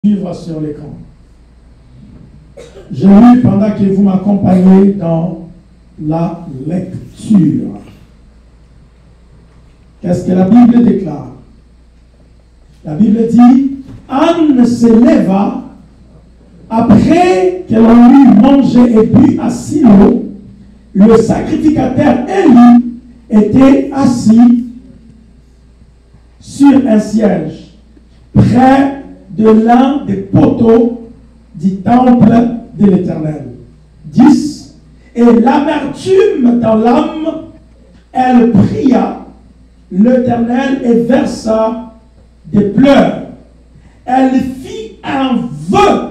Suivre sur l'écran. J'ai lu pendant que vous m'accompagnez dans la lecture. Qu'est-ce que la Bible déclare? La Bible dit, Anne se leva après qu'elle eut mangé et bu à Silo. Le sacrificateur Élie était assis sur un siège près de l'un des poteaux du temple de l'Éternel. 10. Et l'amertume dans l'âme, elle pria l'Éternel et versa des pleurs. Elle fit un vœu.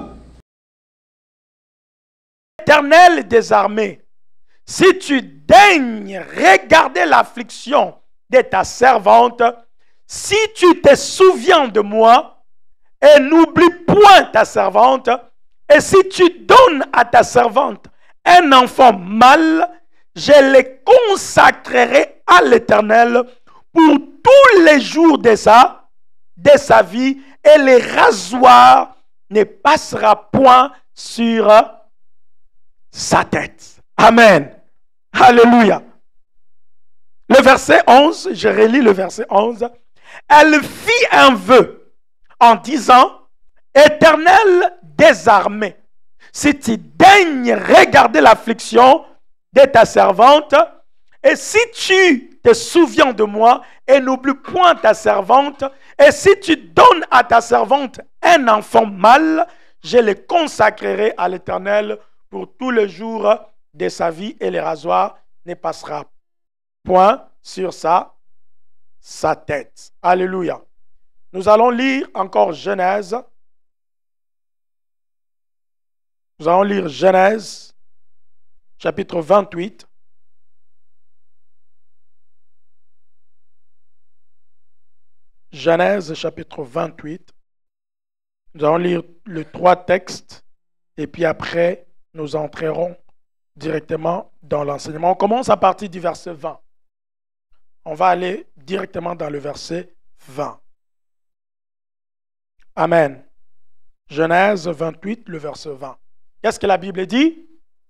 Éternel des armées, si tu daignes regarder l'affliction de ta servante, si tu te souviens de moi, et n'oublie point ta servante, et si tu donnes à ta servante un enfant mâle, je le consacrerai à l'Éternel pour tous les jours de sa vie, et le rasoir ne passera point sur sa tête. Amen. Alléluia. Le verset 11, je relis le verset 11. Elle fit un vœu en disant, Éternel des armées, si tu daignes regarder l'affliction de ta servante, et si tu te souviens de moi, et n'oublie point ta servante, et si tu donnes à ta servante un enfant mâle, je le consacrerai à l'Éternel pour tous les jours de sa vie, et le rasoir ne passera point sur sa tête. Alléluia. Nous allons lire encore Genèse. Nous allons lire Genèse, chapitre 28. Genèse, chapitre 28. Nous allons lire les 3 textes et puis après, nous entrerons directement dans l'enseignement. On commence à partir du verset 20. On va aller directement dans le verset 20. Amen. Genèse 28, le verset 20. Qu'est-ce que la Bible dit?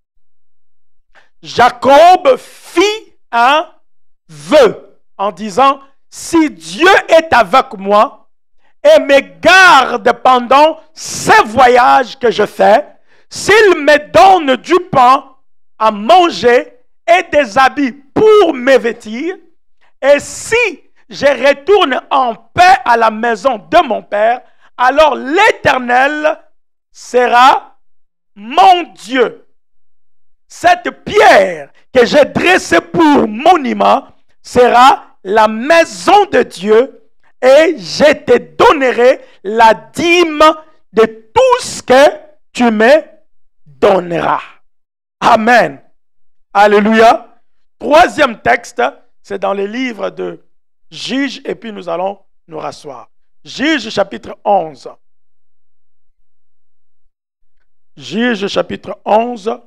Jacob fit un vœu en disant, si Dieu est avec moi et me garde pendant ces voyages que je fais, s'il me donne du pain à manger et des habits pour me vêtir, et si je retourne en paix à la maison de mon père, alors l'Éternel sera mon Dieu. Cette pierre que j'ai dressée pour monument sera la maison de Dieu, et je te donnerai la dîme de tout ce que tu me donneras. Amen. Alléluia. 3e texte, c'est dans le livre de Juges, et puis nous allons nous rasseoir. Juges chapitre 11. Juges chapitre 11.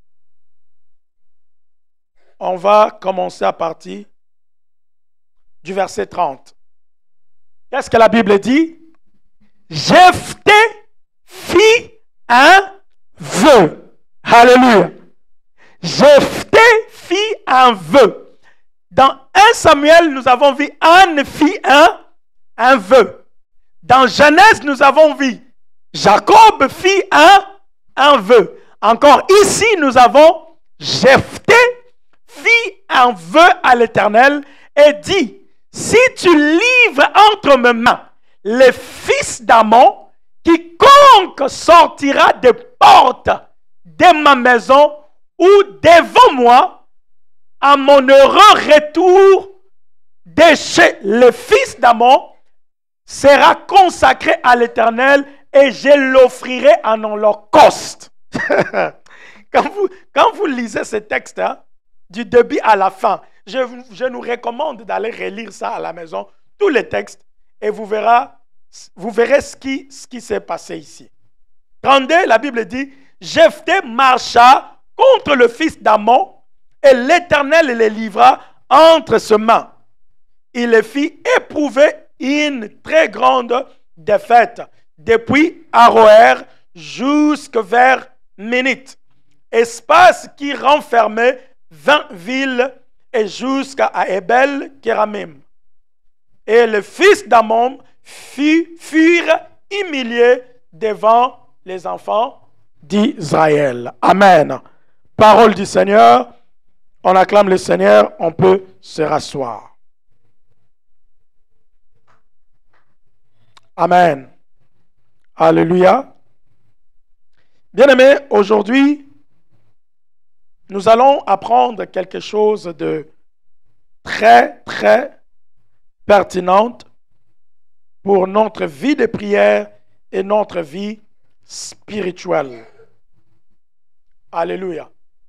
On va commencer à partir du verset 30. Qu'est-ce que la Bible dit? Jephthé fit un vœu. Alléluia. Jephthé fit un vœu. Dans 1 Samuel, nous avons vu Anne fit un vœu. Dans Genèse, nous avons vu Jacob fit un vœu. Encore ici, nous avons Jephthé fit un vœu à l'Éternel et dit, si tu livres entre mes mains les fils d'Ammon, quiconque sortira des portes de ma maison ou devant moi, à mon heureux retour de chez les fils d'Ammon, sera consacré à l'Éternel et je l'offrirai en holocauste. Quand vous lisez ce texte, du début à la fin, je nous recommande d'aller relire ça à la maison, tous les textes, et vous verrez ce qui s'est passé ici. 32, la Bible dit, Jephthé marcha contre le fils d'Ammon, et l'Éternel le livra entre ses mains. Il le fit éprouver une très grande défaite. depuis Aroer jusque vers Ménite, espace qui renfermait 20 villes et jusqu'à Abel Kéramim. Et les fils d'Amon furent humiliés devant les enfants d'Israël. Amen. Parole du Seigneur. On acclame le Seigneur, on peut se rasseoir. Amen. Alléluia. Bien-aimés, aujourd'hui, nous allons apprendre quelque chose de très, très pertinente pour notre vie de prière et notre vie spirituelle. Alléluia.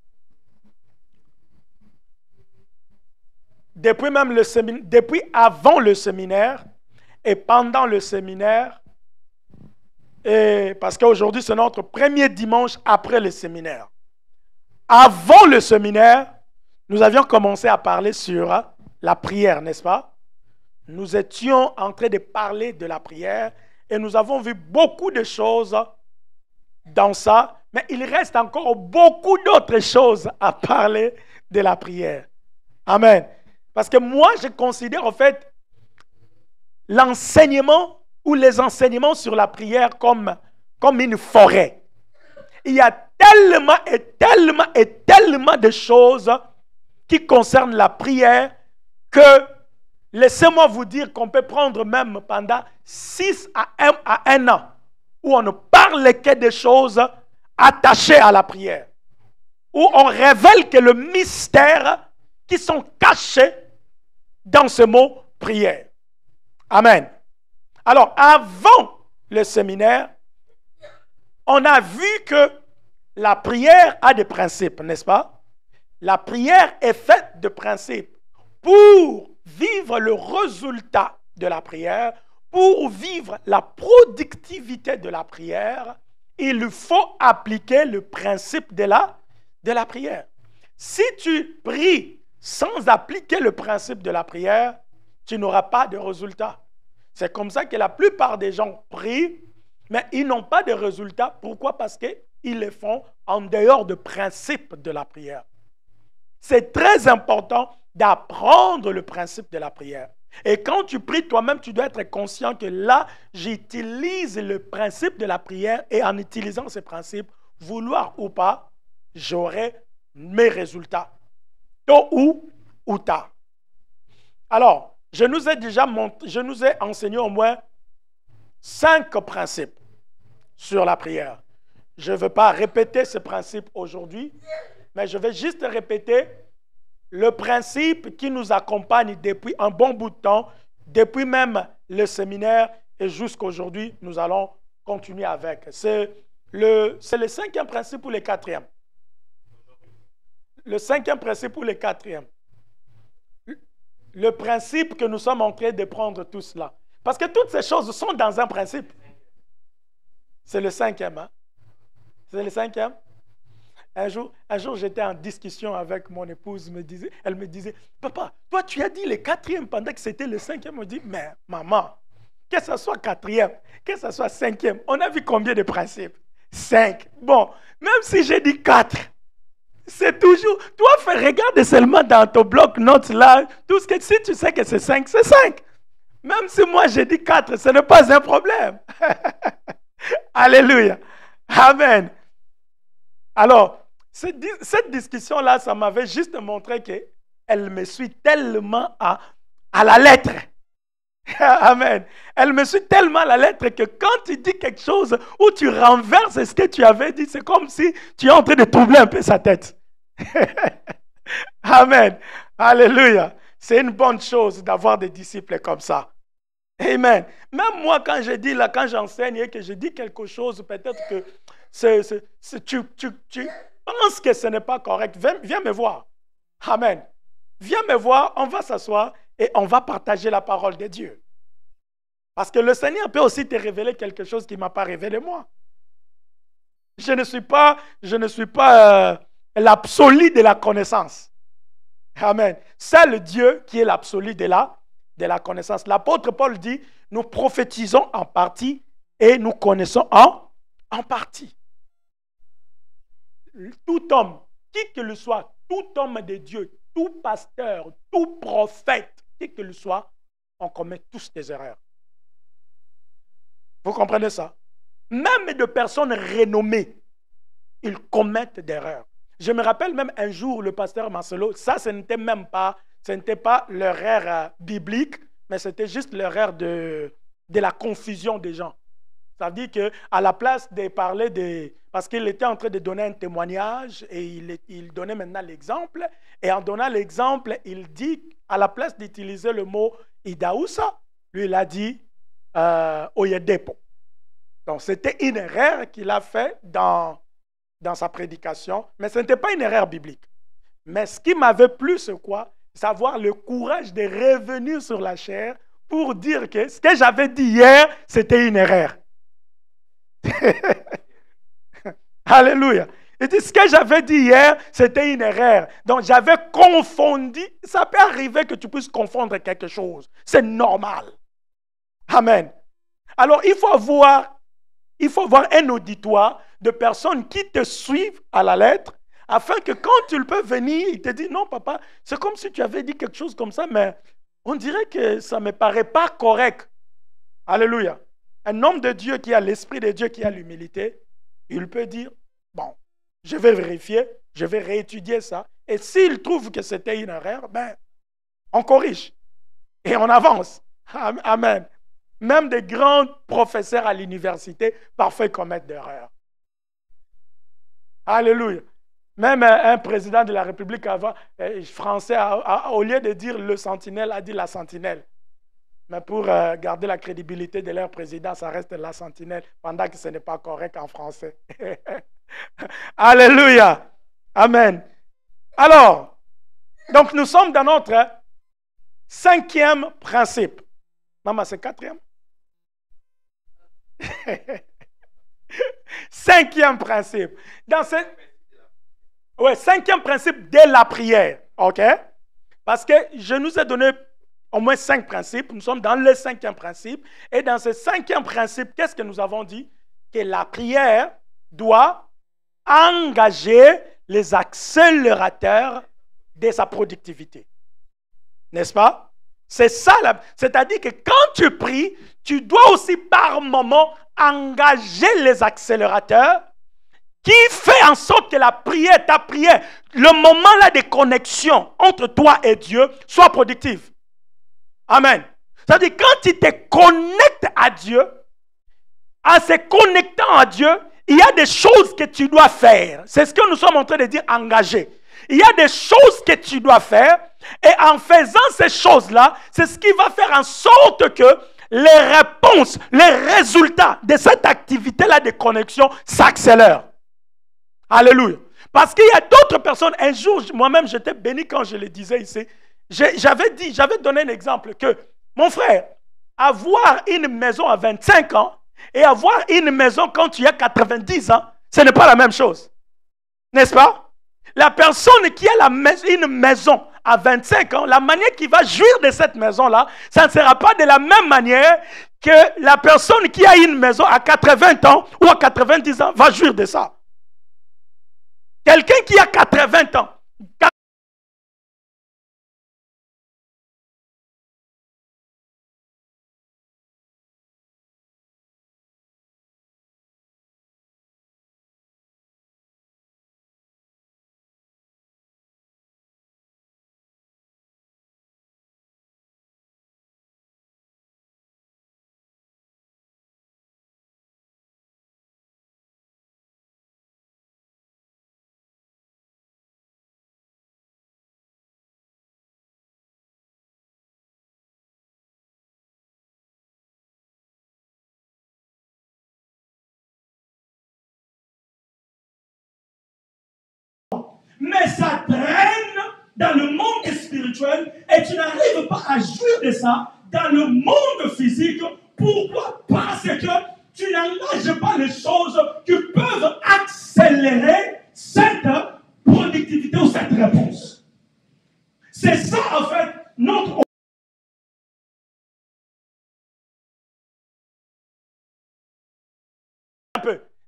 Depuis avant le séminaire et pendant le séminaire, et parce qu'aujourd'hui c'est notre premier dimanche après le séminaire. Avant le séminaire, nous avions commencé à parler sur la prière, n'est-ce pas? Nous étions en train de parler de la prière et nous avons vu beaucoup de choses dans ça, mais il reste encore beaucoup d'autres choses à parler de la prière. Amen. Parce que moi, je considère en fait l'enseignement ou les enseignements sur la prière comme une forêt. Il y a tellement et tellement et tellement de choses qui concernent la prière que laissez-moi vous dire qu'on peut prendre même pendant 6 à 1 an où on ne parle que des choses attachées à la prière. Où on révèle que le mystère qui sont cachés dans ce mot prière. Amen. Alors, avant le séminaire, on a vu que la prière a des principes, n'est-ce pas? La prière est faite de principes. Pour vivre le résultat de la prière, pour vivre la productivité de la prière, il faut appliquer le principe de la prière. Si tu pries sans appliquer le principe de la prière, tu n'auras pas de résultat. C'est comme ça que la plupart des gens prient, mais ils n'ont pas de résultat. Pourquoi? Parce qu'ils le font en dehors du principe de la prière. C'est très important d'apprendre le principe de la prière. Et quand tu pries toi-même, tu dois être conscient que là, j'utilise le principe de la prière et en utilisant ce principe, vouloir ou pas, j'aurai mes résultats. Tôt ou tard. Alors, je nous ai enseigné au moins 5 principes sur la prière. Je ne veux pas répéter ces principes aujourd'hui, mais je vais juste répéter le principe qui nous accompagne depuis un bon bout de temps, depuis même le séminaire et jusqu'à aujourd'hui, nous allons continuer avec. C'est le 5e principe ou le 4e? Le 5e principe ou le 4e? Le principe que nous sommes en train de prendre tous là. Parce que toutes ces choses sont dans un principe. C'est le 5e. Hein? C'est le 5e? Un jour j'étais en discussion avec mon épouse. Elle me disait, papa, toi tu as dit le 4e pendant que c'était le 5e. On dit, mais maman, que ce soit 4e, que ce soit 5e, on a vu combien de principes? 5. Bon, même si j'ai dit 4, c'est toujours, toi regarde seulement dans ton bloc-notes là, tout ce que si tu sais que c'est 5, c'est 5. Même si moi j'ai dit 4, ce n'est pas un problème. Alléluia. Amen. Alors, cette discussion-là, ça m'avait juste montré qu'elle me suit tellement à la lettre. Amen. Elle me suit tellement à la lettre que quand tu dis quelque chose ou tu renverses ce que tu avais dit, c'est comme si tu es en train de troubler un peu sa tête. Amen. Alléluia. C'est une bonne chose d'avoir des disciples comme ça. Amen. Même moi, quand je dis là, quand j'enseigne et que je dis quelque chose, peut-être que tu penses que ce n'est pas correct, viens me voir. Amen. Viens me voir, on va s'asseoir et on va partager la parole de Dieu. Parce que le Seigneur peut aussi te révéler quelque chose qu'il ne m'a pas révélé moi. Je ne suis pas l'absolu de la connaissance. Amen. C'est le Dieu qui est l'absolu de la connaissance. L'apôtre Paul dit, nous prophétisons en partie et nous connaissons en partie. Tout homme, qui que le soit, tout homme de Dieu, tout pasteur, tout prophète, qui que le soit, on commet tous des erreurs. Vous comprenez ça? Même de personnes renommées, ils commettent des erreurs. Je me rappelle même un jour, le pasteur Marcelo, ça, ce n'était pas l'erreur biblique, mais c'était juste l'erreur de la confusion des gens. Ça veut dire qu'à la place de parler parce qu'il était en train de donner un témoignage et il donnait maintenant l'exemple. Et en donnant l'exemple, il dit, à la place d'utiliser le mot Idaousa, lui, il a dit Oyedepo. Donc, c'était une erreur qu'il a fait dans sa prédication, mais ce n'était pas une erreur biblique. Mais ce qui m'avait plu, c'est quoi? C'est avoir le courage de revenir sur la chair pour dire que ce que j'avais dit hier, c'était une erreur. Alléluia. Il dit, ce que j'avais dit hier, c'était une erreur. Donc, j'avais confondu. Ça peut arriver que tu puisses confondre quelque chose. C'est normal. Amen. Alors, il faut avoir un auditoire de personnes qui te suivent à la lettre, afin que quand tu peux venir, il te dit, non, papa, c'est comme si tu avais dit quelque chose comme ça, mais on dirait que ça ne me paraît pas correct. Alléluia. Un homme de Dieu qui a l'esprit de Dieu, qui a l'humilité, il peut dire, bon, je vais vérifier, je vais réétudier ça. Et s'il trouve que c'était une erreur, ben, on corrige. Et on avance. Amen. Même des grands professeurs à l'université, parfois commettent des erreurs. Alléluia. Même un président de la République français, au lieu de dire le sentinelle, a dit la sentinelle. Mais pour garder la crédibilité de leur président, ça reste la sentinelle, pendant que ce n'est pas correct en français. Alléluia. Amen. Alors, donc nous sommes dans notre 5e principe. Maman, c'est 4e? 5e principe. Dans ce... Ouais, 5e principe de la prière. OK? Parce que je nous ai donné au moins 5 principes. Nous sommes dans le 5e principe. Et dans ce 5e principe, qu'est-ce que nous avons dit? Que la prière doit engager les accélérateurs de sa productivité. N'est-ce pas? C'est ça. C'est-à-dire que quand tu pries, tu dois aussi par moment engager les accélérateurs qui fait en sorte que la prière, ta prière, le moment là de connexion entre toi et Dieu soit productif. Amen. C'est-à-dire quand tu te connectes à Dieu, en se connectant à Dieu, il y a des choses que tu dois faire. C'est ce que nous sommes en train de dire engager. Il y a des choses que tu dois faire et en faisant ces choses-là, c'est ce qui va faire en sorte que les réponses, les résultats de cette activité-là de connexion s'accélèrent. Alléluia. Parce qu'il y a d'autres personnes, un jour, moi-même j'étais béni quand je le disais ici, j'avais donné un exemple que, mon frère, avoir une maison à 25 ans et avoir une maison quand tu as 90 ans, ce n'est pas la même chose. N'est-ce pas? La personne qui a une maison à 25 ans, la manière qu'il va jouir de cette maison-là, ça ne sera pas de la même manière que la personne qui a une maison à 80 ans ou à 90 ans va jouir de ça. Quelqu'un qui a 80 ans, mais ça traîne dans le monde spirituel et tu n'arrives pas à jouir de ça dans le monde physique. Pourquoi? Parce que tu n'engages pas les choses qui peuvent accélérer cette productivité ou cette réponse. C'est ça en fait notre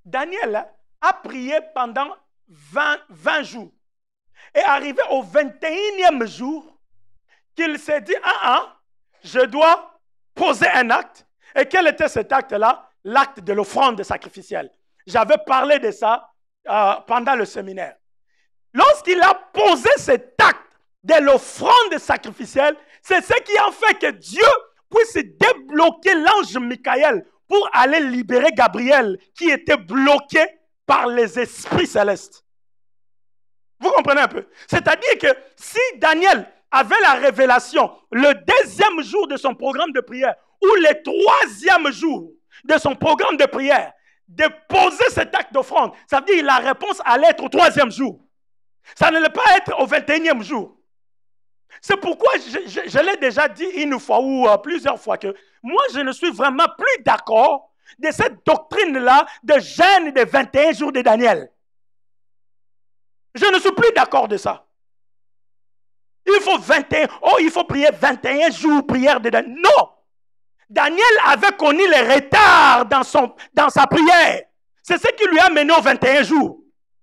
Daniel a prié pendant 20 jours. Et arrivé au 21e jour, qu'il s'est dit, je dois poser un acte. Et quel était cet acte-là? L'acte de l'offrande sacrificielle. J'avais parlé de ça pendant le séminaire. Lorsqu'il a posé cet acte de l'offrande sacrificielle, c'est ce qui a fait que Dieu puisse débloquer l'ange Michael pour aller libérer Gabriel qui était bloqué par les esprits célestes. Vous comprenez un peu? C'est-à-dire que si Daniel avait la révélation le 2e jour de son programme de prière ou le 3e jour de son programme de prière, de poser cet acte d'offrande, ça veut dire que la réponse allait être au 3e jour. Ça n'allait pas être au 21e jour. C'est pourquoi je l'ai déjà dit une fois ou plusieurs fois que moi, je ne suis vraiment plus d'accord de cette doctrine-là de jeûne des 21 jours de Daniel. Je ne suis plus d'accord de ça. Il faut prier 21 jours, prière de Daniel. Non! Daniel avait connu les retards dans sa prière. C'est ce qui lui a mené aux 21 jours.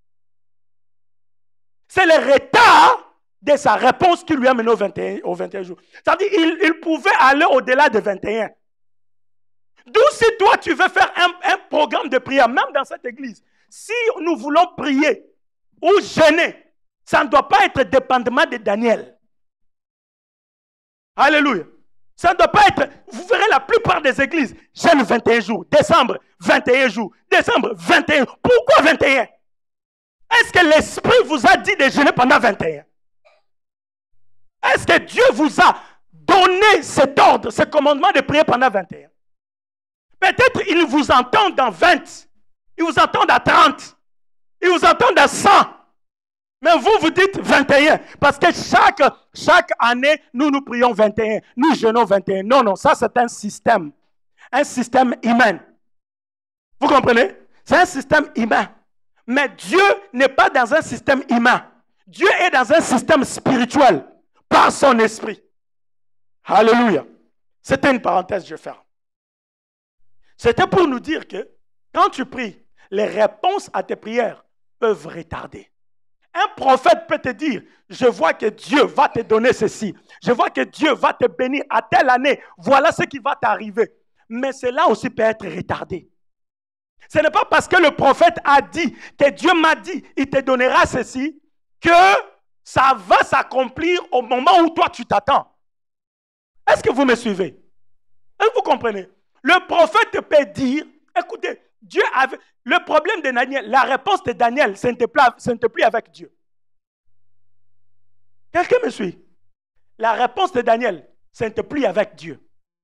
C'est le retard de sa réponse qui lui a mené aux 21 jours. C'est-à-dire qu'il pouvait aller au-delà de 21. D'où si toi tu veux faire un programme de prière, même dans cette église, si nous voulons prier ou jeûner, ça ne doit pas être dépendamment de Daniel. Alléluia. Ça ne doit pas être, vous verrez la plupart des églises, jeûne 21 jours, décembre 21 jours, décembre 21. Pourquoi 21? Est-ce que l'Esprit vous a dit de jeûner pendant 21? Est-ce que Dieu vous a donné cet ordre, ce commandement de prier pendant 21? Peut-être il vous entend dans 20, il vous entend à 30, il vous entend à 100. Mais vous dites 21, parce que chaque année, nous prions 21, nous jeûnons 21. Non, ça c'est un système humain. Vous comprenez? C'est un système humain. Mais Dieu n'est pas dans un système humain. Dieu est dans un système spirituel, par son esprit. Alléluia. C'était une parenthèse, je ferme. C'était pour nous dire que quand tu pries, les réponses à tes prières peuvent retarder. Un prophète peut te dire, je vois que Dieu va te donner ceci. Je vois que Dieu va te bénir à telle année. Voilà ce qui va t'arriver. Mais cela aussi peut être retardé. Ce n'est pas parce que le prophète a dit, que Dieu m'a dit, il te donnera ceci, que ça va s'accomplir au moment où toi tu t'attends. Est-ce que vous me suivez? Est-ce que vous comprenez? Le prophète peut dire, écoutez, Dieu avait... Le problème de Daniel, la réponse de Daniel, ce n'était plus avec Dieu. Quelqu'un me suit? La réponse de Daniel, ce n'était plus avec Dieu.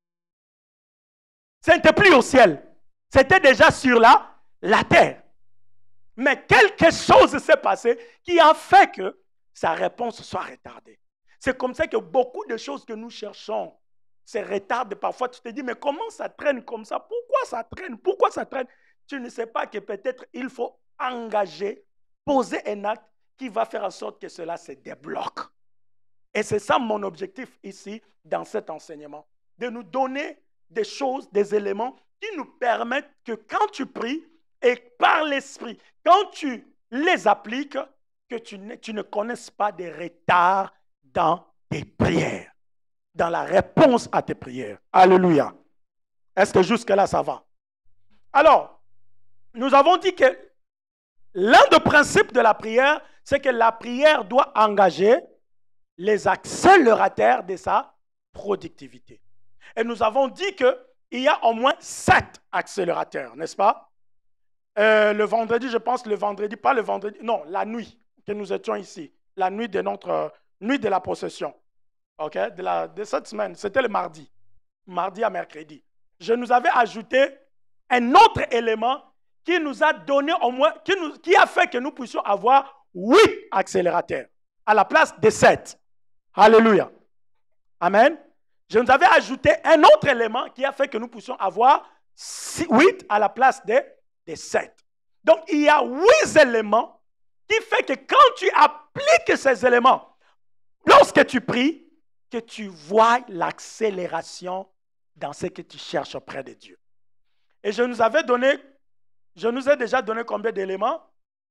Ce n'était plus au ciel. C'était déjà sur la terre. Mais quelque chose s'est passé qui a fait que sa réponse soit retardée. C'est comme ça que beaucoup de choses que nous cherchons se retardent. Parfois, tu te dis, mais comment ça traîne comme ça? Pourquoi ça traîne? Pourquoi ça traîne? Tu ne sais pas que peut-être il faut engager, poser un acte qui va faire en sorte que cela se débloque. Et c'est ça mon objectif ici, dans cet enseignement. De nous donner des choses, des éléments qui nous permettent que quand tu pries et par l'esprit, quand tu les appliques, que tu ne connaisses pas des retards dans tes prières, dans la réponse à tes prières. Alléluia. Est-ce que jusque-là, ça va? Alors, nous avons dit que l'un des principes de la prière, c'est que la prière doit engager les accélérateurs de sa productivité. Et nous avons dit qu'il y a au moins 7 accélérateurs, n'est-ce pas? Le vendredi, je pense, pas le vendredi, non, la nuit que nous étions ici, la nuit de notre nuit de la possession, ok, de cette semaine, c'était le mardi à mercredi. Je nous avais ajouté un autre élément qui nous a donné au moins, qui a fait que nous puissions avoir 8 accélérateurs à la place de 7. Alléluia. Amen. Je nous avais ajouté un autre élément qui a fait que nous puissions avoir 8 à la place de 7. Donc, il y a 8 éléments qui fait que quand tu appliques ces éléments, lorsque tu pries, que tu vois l'accélération dans ce que tu cherches auprès de Dieu. Et je nous avais donné Je nous ai déjà donné combien d'éléments?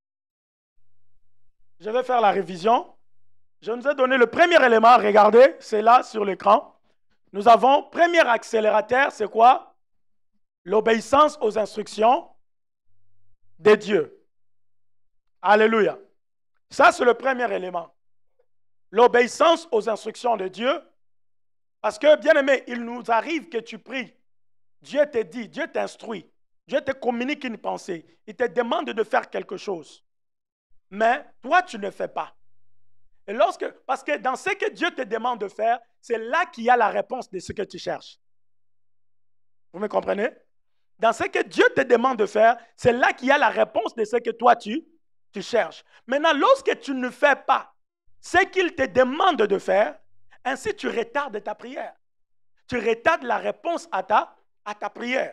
Je vais faire la révision. Je nous ai donné le premier élément, regardez, c'est là sur l'écran. Nous avons, premier accélérateur, c'est quoi? L'obéissance aux instructions de Dieu. Alléluia. Ça, c'est le premier élément. L'obéissance aux instructions de Dieu. Parce que, bien aimé, il nous arrive que tu pries. Dieu te dit, Dieu t'instruit. Dieu te communique une pensée. Il te demande de faire quelque chose. Mais toi, tu ne fais pas. Et parce que dans ce que Dieu te demande de faire, c'est là qu'il y a la réponse de ce que tu cherches. Vous me comprenez? Dans ce que Dieu te demande de faire, c'est là qu'il y a la réponse de ce que toi, tu cherches. Maintenant, lorsque tu ne fais pas ce qu'il te demande de faire, ainsi tu retardes ta prière. Tu retardes la réponse à ta prière.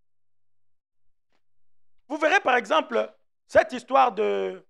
Vous verrez par exemple cette histoire de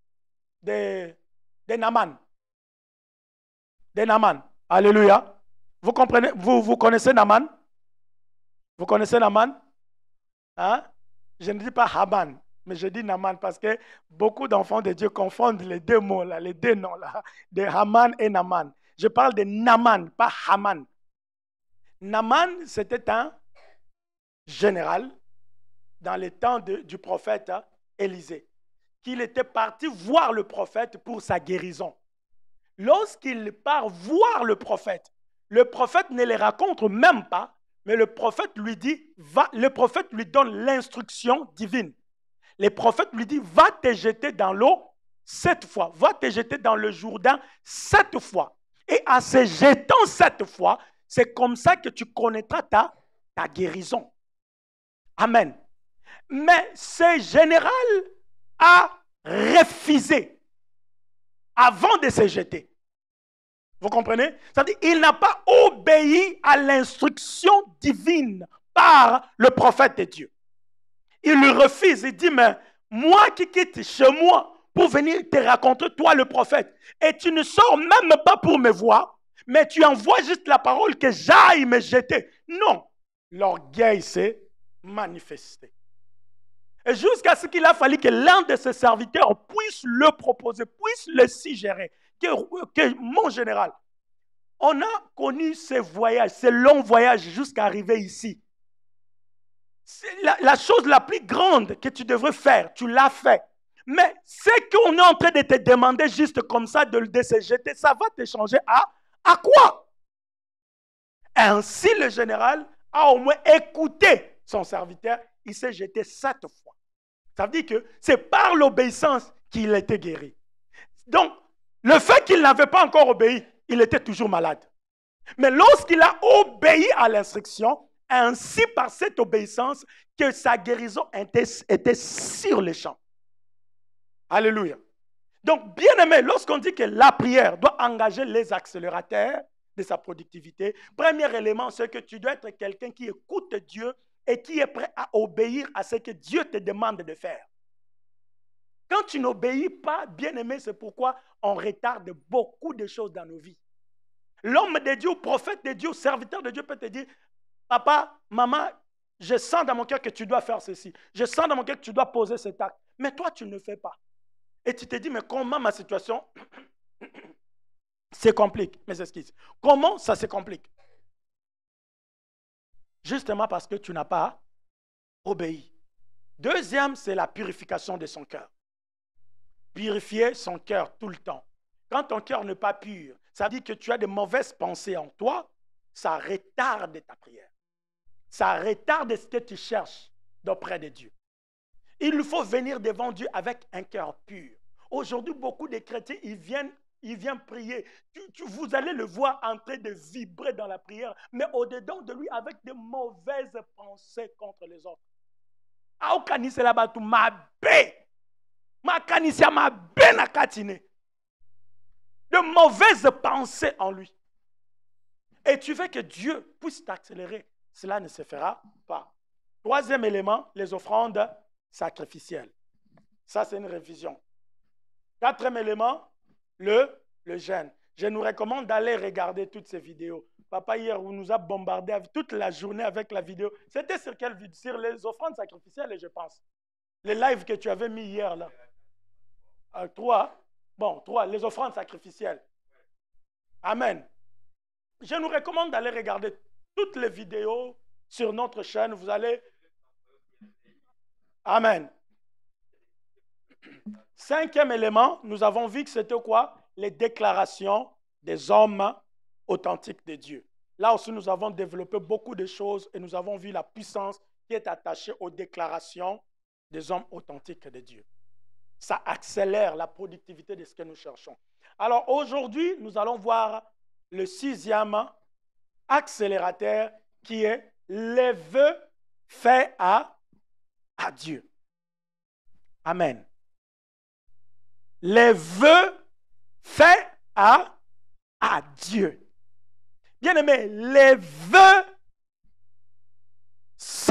Naaman. De Naaman. Alléluia. Vous comprenez, vous connaissez Naaman? Vous connaissez Naaman? Hein? Je ne dis pas Haman, mais je dis Naaman parce que beaucoup d'enfants de Dieu confondent les deux mots là, les deux noms là, de Haman et Naaman. Je parle de Naaman, pas Haman. Naaman, c'était un général dans les temps du prophète Élisée, qu'il était parti voir le prophète pour sa guérison. Lorsqu'il part voir le prophète ne les raconte même pas, mais le prophète lui dit, le prophète lui donne l'instruction divine. Le prophète lui dit, va te jeter dans l'eau 7 fois, va te jeter dans le Jourdain 7 fois. Et en se jetant 7 fois, c'est comme ça que tu connaîtras ta guérison. Amen. Mais ce général a refusé avant de se jeter. Vous comprenez? C'est-à-dire qu'il n'a pas obéi à l'instruction divine par le prophète de Dieu. Il lui refuse, il dit, mais moi qui quitte chez moi pour venir te raconter, toi le prophète, et tu ne sors même pas pour me voir, mais tu envoies juste la parole que j'aille me jeter. Non, l'orgueil s'est manifesté. Et jusqu'à ce qu'il a fallu que l'un de ses serviteurs puisse le proposer, puisse le suggérer, que mon général, on a connu ces voyages, ces longs voyages jusqu'à arriver ici. La chose la plus grande que tu devrais faire, tu l'as fait. Mais ce qu'on est en train de te demander juste comme ça, de se jeter, ça va te changer à quoi? Ainsi, le général a au moins écouté son serviteur, il s'est jeté 7 fois. Ça veut dire que c'est par l'obéissance qu'il a été guéri. Donc, le fait qu'il n'avait pas encore obéi, il était toujours malade. Mais lorsqu'il a obéi à l'instruction, ainsi par cette obéissance, que sa guérison était sur le champ. Alléluia. Donc, bien aimé, lorsqu'on dit que la prière doit engager les accélérateurs de sa productivité, premier élément, c'est que tu dois être quelqu'un qui écoute Dieu et qui est prêt à obéir à ce que Dieu te demande de faire. Quand tu n'obéis pas, bien aimé, c'est pourquoi on retarde beaucoup de choses dans nos vies. L'homme de Dieu, prophète de Dieu, serviteur de Dieu peut te dire, papa, maman, je sens dans mon cœur que tu dois faire ceci. Je sens dans mon cœur que tu dois poser cet acte. Mais toi, tu ne le fais pas. Et tu te dis, mais comment ma situation se complique? Mes excuses. Comment ça se complique? Justement parce que tu n'as pas obéi. Deuxième, c'est la purification de son cœur. Purifier son cœur tout le temps. Quand ton cœur n'est pas pur, ça veut dire que tu as de mauvaises pensées en toi, ça retarde ta prière. Ça retarde ce que tu cherches d'auprès de Dieu. Il faut venir devant Dieu avec un cœur pur. Aujourd'hui, beaucoup de chrétiens, ils viennent prier. Vous allez le voir en train de vibrer dans la prière, mais au-dedans de lui, avec de mauvaises pensées contre les autres. De mauvaises pensées en lui. Et tu veux que Dieu puisse t'accélérer. Cela ne se fera pas. Troisième élément, les offrandes sacrificielles. Ça, c'est une révision. Quatrième élément, le jeûne. Je nous recommande d'aller regarder toutes ces vidéos. Papa, hier, on nous a bombardé toute la journée avec la vidéo. C'était sur quelle vidéo? Sur les offrandes sacrificielles, je pense. Les lives que tu avais mis hier, là. 3. Bon, 3, les offrandes sacrificielles. Amen. Je nous recommande d'aller regarder toutes les vidéos sur notre chaîne. Vous allez... Amen. 5e élément, nous avons vu que c'était quoi? Les déclarations des hommes authentiques de Dieu. Là aussi, nous avons développé beaucoup de choses et nous avons vu la puissance qui est attachée aux déclarations des hommes authentiques de Dieu. Ça accélère la productivité de ce que nous cherchons. Alors aujourd'hui, nous allons voir le 6e accélérateur qui est les vœux faits à Dieu. Amen. Les vœux faits à Dieu. Bien-aimés, les vœux sont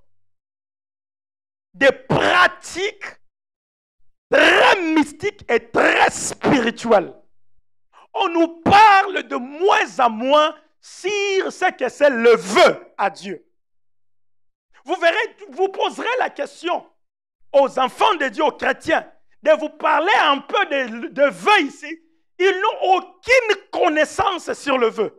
des pratiques très mystiques et très spirituelles. On nous parle de moins en moins sur ce que c'est le vœu à Dieu. Vous verrez, vous poserez la question aux enfants de Dieu, aux chrétiens, de vous parler un peu de vœux ici. Ils n'ont aucune connaissance sur le vœu.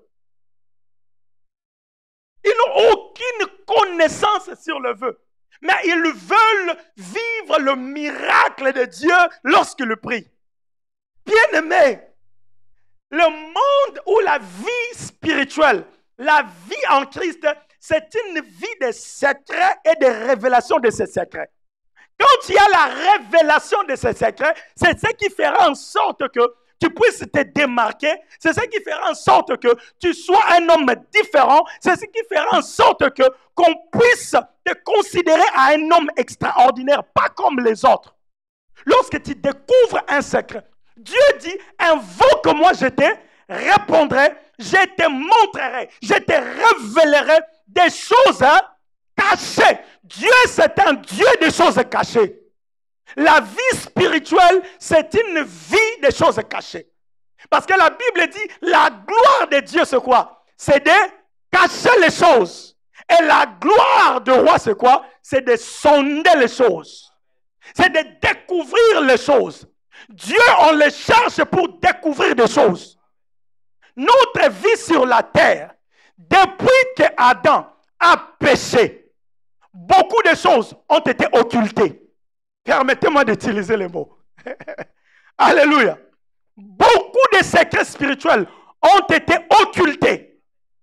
Ils n'ont aucune connaissance sur le vœu. Mais ils veulent vivre le miracle de Dieu lorsqu'ils prient. Bien-aimés, le monde où la vie spirituelle, la vie en Christ, c'est une vie de secrets et de révélation de ces secrets. Quand il y a la révélation de ces secrets, c'est ce qui fera en sorte que tu puisses te démarquer. C'est ce qui fera en sorte que tu sois un homme différent. C'est ce qui fera en sorte que qu'on puisse te considérer à un homme extraordinaire, pas comme les autres. Lorsque tu découvres un secret, Dieu dit, invoque-moi, je te répondrai, je te montrerai, je te révélerai des choses cachées. Dieu, c'est un Dieu des choses cachées. La vie spirituelle, c'est une vie des choses cachées. Parce que la Bible dit, la gloire de Dieu, c'est quoi? C'est de cacher les choses. Et la gloire du roi, c'est quoi? C'est de sonder les choses. C'est de découvrir les choses. Dieu, on le cherche pour découvrir des choses. Notre vie sur la terre, depuis que Adam a péché, beaucoup de choses ont été occultées. Permettez-moi d'utiliser les mots. Alléluia. Beaucoup de secrets spirituels ont été occultés.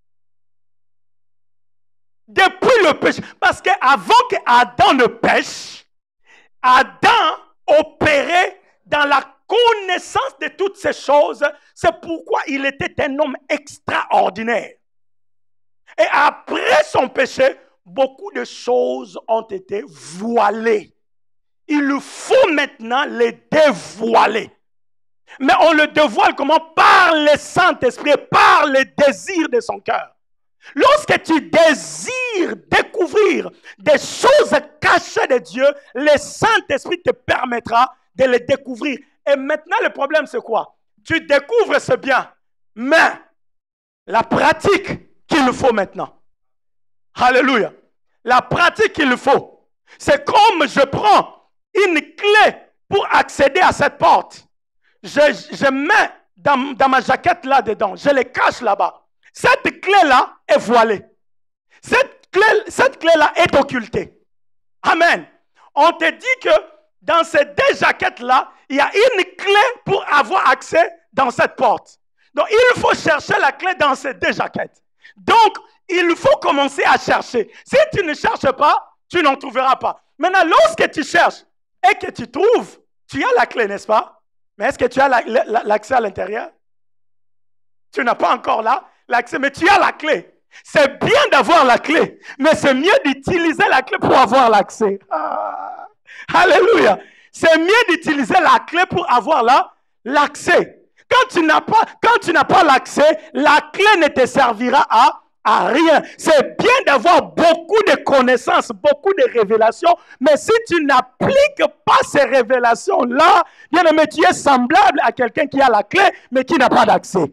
Depuis le péché. Parce qu'avant qu'Adam ne pêche, Adam opérait dans la connaissance de toutes ces choses. C'est pourquoi il était un homme extraordinaire. Et après son péché, beaucoup de choses ont été voilées. Il faut maintenant les dévoiler. Mais on le dévoile comment? Par le Saint-Esprit, par le désir de son cœur. Lorsque tu désires découvrir des choses cachées de Dieu, le Saint-Esprit te permettra de les découvrir. Et maintenant, le problème, c'est quoi? Tu découvres ce bien, mais la pratique qu'il faut maintenant. Alléluia. La pratique qu'il faut. C'est comme je prends une clé pour accéder à cette porte. Je mets dans ma jaquette là-dedans. Je les cache là-bas. Cette clé-là est voilée. Cette clé-là est occultée. Amen. On te dit que dans ces deux jaquettes-là, il y a une clé pour avoir accès dans cette porte. Donc, il faut chercher la clé dans ces deux jaquettes. Donc, il faut commencer à chercher. Si tu ne cherches pas, tu n'en trouveras pas. Maintenant, lorsque tu cherches et que tu trouves, tu as la clé, n'est-ce pas? Mais est-ce que tu as l'accès à l'intérieur? Tu n'as pas encore là l'accès, mais tu as la clé. C'est bien d'avoir la clé, mais c'est mieux d'utiliser la clé pour avoir l'accès. Ah, alléluia. C'est mieux d'utiliser la clé pour avoir l'accès. Quand tu n'as pas l'accès, la clé ne te servira à rien. C'est bien d'avoir beaucoup de connaissances, beaucoup de révélations, mais si tu n'appliques pas ces révélations-là, bien aimé, tu es semblable à quelqu'un qui a la clé, mais qui n'a pas d'accès.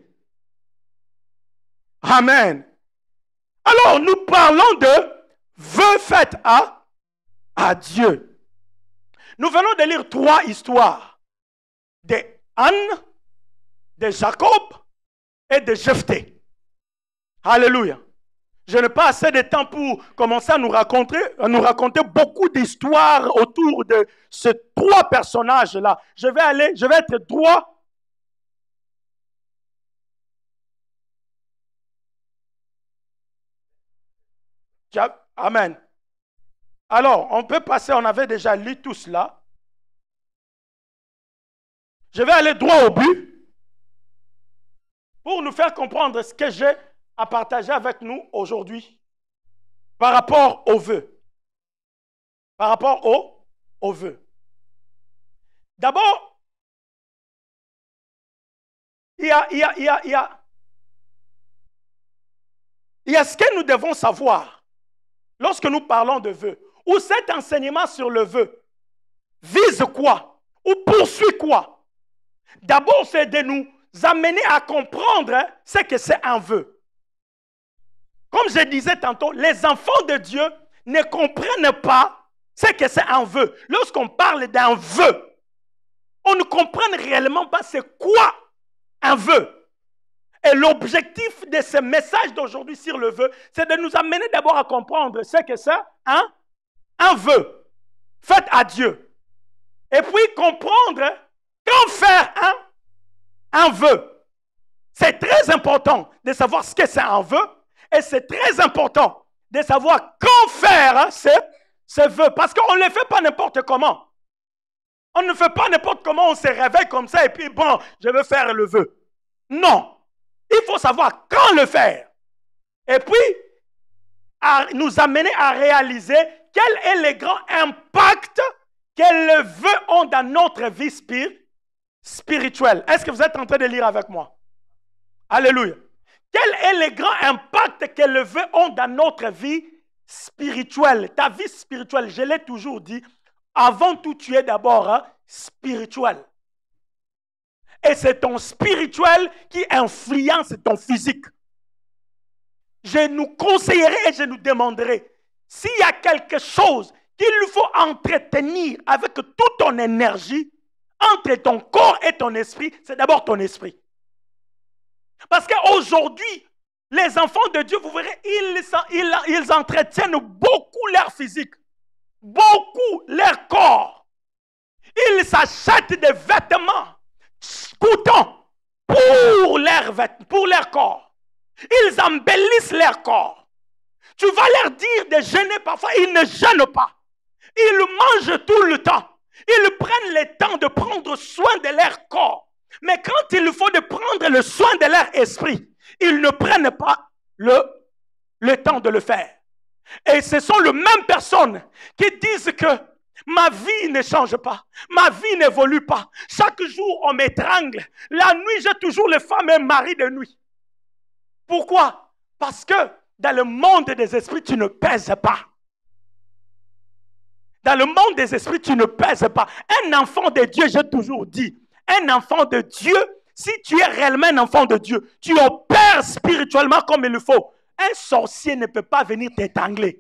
Amen. Alors, nous parlons de vœux faits à Dieu. Nous venons de lire 3 histoires de Anne, de Jacob et de Jephthé. Alléluia. Je n'ai pas assez de temps pour commencer à nous raconter beaucoup d'histoires autour de ces 3 personnages-là. Je vais être droit. Amen. Alors, on peut passer, on avait déjà lu tout cela. Je vais aller droit au but pour nous faire comprendre ce que j'ai à partager avec nous aujourd'hui par rapport aux vœux. Par rapport aux vœux. D'abord, il y a ce que nous devons savoir lorsque nous parlons de vœux. Ou cet enseignement sur le vœu vise quoi? Ou poursuit quoi? D'abord, c'est de nous amener à comprendre ce que c'est un vœu. Comme je disais tantôt, les enfants de Dieu ne comprennent pas ce que c'est un vœu. Lorsqu'on parle d'un vœu, on ne comprend réellement pas c'est quoi un vœu. Et l'objectif de ce message d'aujourd'hui sur le vœu, c'est de nous amener d'abord à comprendre ce que c'est un vœu fait à Dieu. Et puis comprendre quand faire un vœu. C'est très important de savoir ce que c'est un vœu. Et c'est très important de savoir quand faire ce vœu. Parce qu'on ne le fait pas n'importe comment. On ne fait pas n'importe comment, on se réveille comme ça et puis bon, je veux faire le vœu. Non. Il faut savoir quand le faire. Et puis, nous amener à réaliser quel est le grand impact que les vœux ont dans notre vie spirituelle. Est-ce que vous êtes en train de lire avec moi? Alléluia. Quel est le grand impact que les vœux ont dans notre vie spirituelle? Ta vie spirituelle, je l'ai toujours dit, avant tout, tu es d'abord spirituel. Et c'est ton spirituel qui influence ton physique. Je nous conseillerais et je nous demanderais s'il y a quelque chose qu'il faut entretenir avec toute ton énergie entre ton corps et ton esprit, c'est d'abord ton esprit. Parce qu'aujourd'hui, les enfants de Dieu, vous verrez, ils entretiennent beaucoup leur physique, beaucoup leur corps. Ils s'achètent des vêtements coûtants pour leur corps. Ils embellissent leur corps. Tu vas leur dire de jeûner parfois, ils ne jeûnent pas. Ils mangent tout le temps. Ils prennent le temps de prendre soin de leur corps. Mais quand il faut de prendre le soin de leur esprit, ils ne prennent pas le temps de le faire. Et ce sont les mêmes personnes qui disent que ma vie ne change pas, ma vie n'évolue pas. Chaque jour, on m'étrangle. La nuit, j'ai toujours les femmes et mari de nuit. Pourquoi? Parce que dans le monde des esprits, tu ne pèses pas. Dans le monde des esprits, tu ne pèses pas. Un enfant de Dieu, j'ai toujours dit, un enfant de Dieu, si tu es réellement un enfant de Dieu, tu opères spirituellement comme il le faut. Un sorcier ne peut pas venir t'étrangler.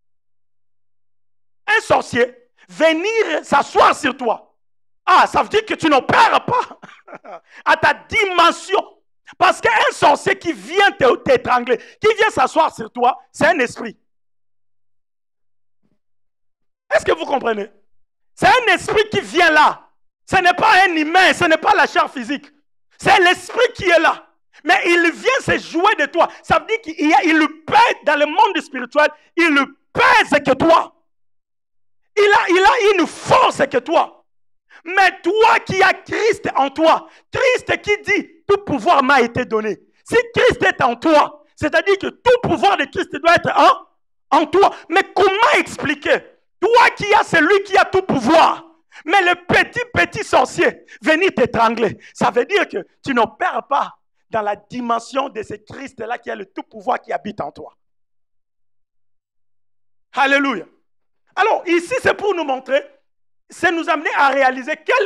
Un sorcier, venir s'asseoir sur toi. Ah, ça veut dire que tu n'opères pas à ta dimension. Parce qu'un sorcier qui vient t'étrangler, qui vient s'asseoir sur toi, c'est un esprit. Est-ce que vous comprenez? C'est un esprit qui vient là. Ce n'est pas un humain, ce n'est pas la chair physique. C'est l'esprit qui est là. Mais il vient se jouer de toi. Ça veut dire qu'il pèse dans le monde spirituel, il pèse que toi. Il a une force que toi. Mais toi qui as Christ en toi, Christ qui dit, tout pouvoir m'a été donné. Si Christ est en toi, c'est-à-dire que tout pouvoir de Christ doit être en toi. Mais comment expliquer? Toi qui as celui qui a tout pouvoir, mais le petit sorcier venir t'étrangler, ça veut dire que tu n'opères pas dans la dimension de ce Christ-là qui a le tout pouvoir qui habite en toi. Alléluia. Alors, ici, c'est pour nous montrer, c'est nous amener à réaliser quel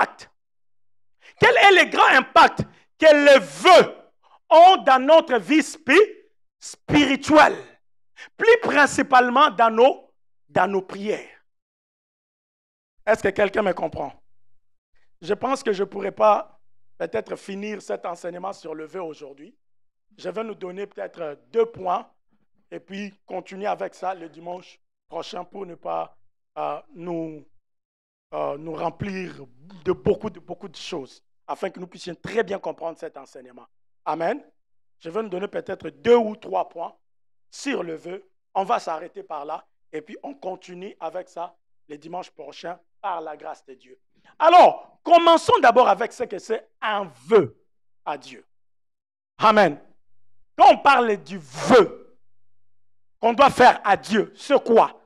est le grand impact que les vœux ont dans notre vie spirituelle, plus principalement dans nos prières. Est-ce que quelqu'un me comprend? Je pense que je ne pourrais pas peut-être finir cet enseignement sur le vœu aujourd'hui. Je vais nous donner peut-être 2 points et puis continuer avec ça le dimanche prochain pour ne pas nous remplir de beaucoup de choses afin que nous puissions très bien comprendre cet enseignement. Amen. Je vais nous donner peut-être 2 ou 3 points sur le vœu. On va s'arrêter par là et puis on continue avec ça le dimanche prochain par la grâce de Dieu. Alors, commençons d'abord avec ce que c'est un vœu à Dieu. Amen. Quand on parle du vœu qu'on doit faire à Dieu, c'est quoi?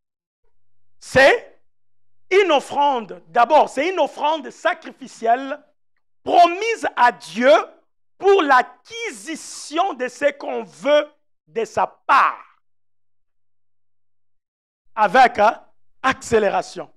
C'est une offrande. D'abord, c'est une offrande sacrificielle promise à Dieu pour l'acquisition de ce qu'on veut de sa part. Avec accélération.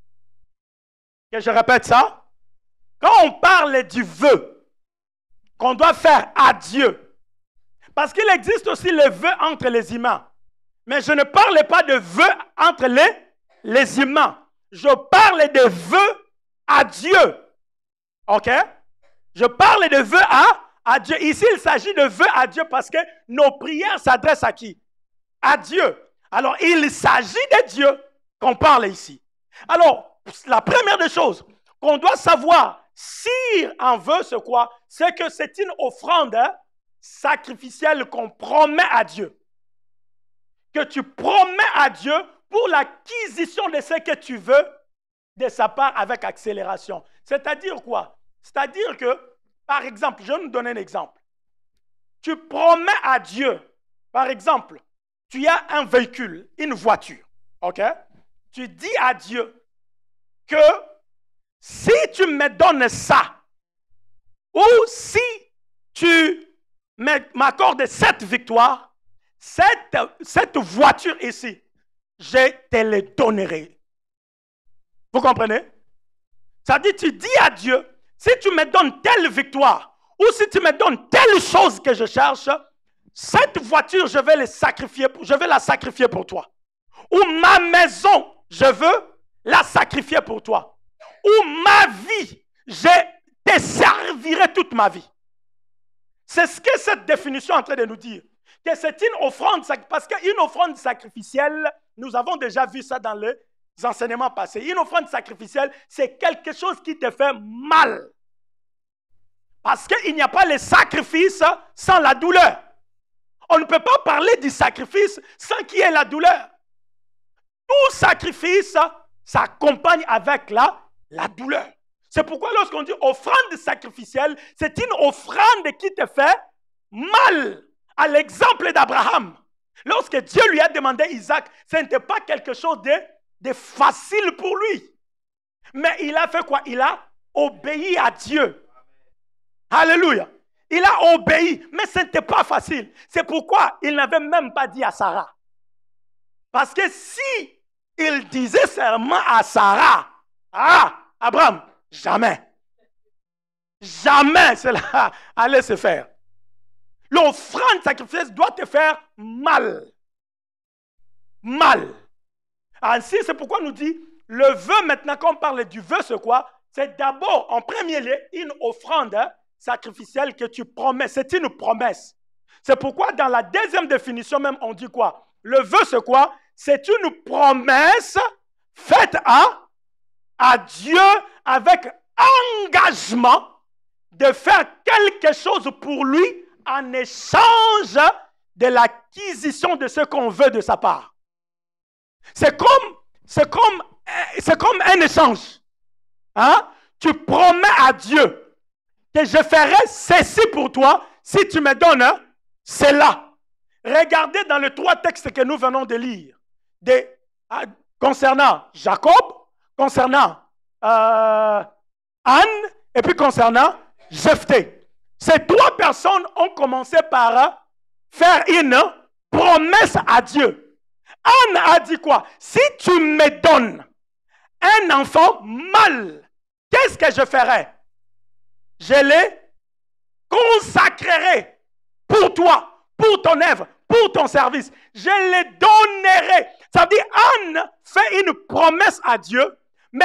Que je répète ça. Quand on parle du vœu qu'on doit faire à Dieu, parce qu'il existe aussi le vœu entre les humains. Mais je ne parle pas de vœu entre les humains. Je parle de vœu à Dieu. OK? Je parle de vœu à Dieu. Ici, il s'agit de vœu à Dieu parce que nos prières s'adressent à qui? À Dieu. Alors, il s'agit de Dieu qu'on parle ici. Alors, la première des choses qu'on doit savoir si un vœu, c'est quoi? C'est que c'est une offrande sacrificielle qu'on promet à Dieu. Que tu promets à Dieu pour l'acquisition de ce que tu veux de sa part avec accélération. C'est-à-dire quoi? C'est-à-dire que, par exemple, je vais nous donner un exemple. Tu promets à Dieu, par exemple, tu as un véhicule, une voiture, ok? Tu dis à Dieu que si tu me donnes ça, ou si tu m'accordes cette victoire, cette voiture ici, je te la donnerai. Vous comprenez? Ça dit, tu dis à Dieu, si tu me donnes telle victoire, ou si tu me donnes telle chose que je cherche, cette voiture, je vais la sacrifier pour toi. Ou ma maison, je veux la sacrifier pour toi. Ou ma vie, je te servirai toute ma vie. C'est ce que cette définition est en train de nous dire. Que c'est une offrande, parce qu'une offrande sacrificielle, nous avons déjà vu ça dans les enseignements passés. Une offrande sacrificielle, c'est quelque chose qui te fait mal. Parce qu'il n'y a pas le sacrifice sans la douleur. On ne peut pas parler du sacrifice sans qu'il y ait la douleur. Tout sacrifice s'accompagne avec la douleur. C'est pourquoi lorsqu'on dit offrande sacrificielle, c'est une offrande qui te fait mal. À l'exemple d'Abraham, lorsque Dieu lui a demandé Isaac, ce n'était pas quelque chose de facile pour lui. Mais il a fait quoi? Il a obéi à Dieu. Alléluia. Il a obéi, mais ce n'était pas facile. C'est pourquoi il n'avait même pas dit à Sarah. Parce que si il disait seulement à Sarah, Abraham, jamais cela allait se faire. L'offrande sacrificielle doit te faire mal. Mal. Ainsi, c'est pourquoi on nous dit, le vœu maintenant, quand on parle du vœu, c'est quoi? C'est d'abord, en premier lieu, une offrande sacrificielle que tu promets. C'est une promesse. C'est pourquoi dans la deuxième définition même, on dit quoi? Le vœu, c'est quoi? C'est une promesse faite à Dieu avec engagement de faire quelque chose pour lui en échange de l'acquisition de ce qu'on veut de sa part. C'est comme un échange. Hein? Tu promets à Dieu que je ferai ceci pour toi si tu me donnes cela. Regardez dans les 3 textes que nous venons de lire. Concernant Jacob, concernant Anne et puis concernant Jephthé. Ces 3 personnes ont commencé par faire une promesse à Dieu. Anne a dit quoi? Si tu me donnes un enfant mâle, qu'est-ce que je ferai? Je le consacrerai pour toi, pour ton œuvre, pour ton service. Je le donnerai. Ça veut dire Anne fait une promesse à Dieu, mais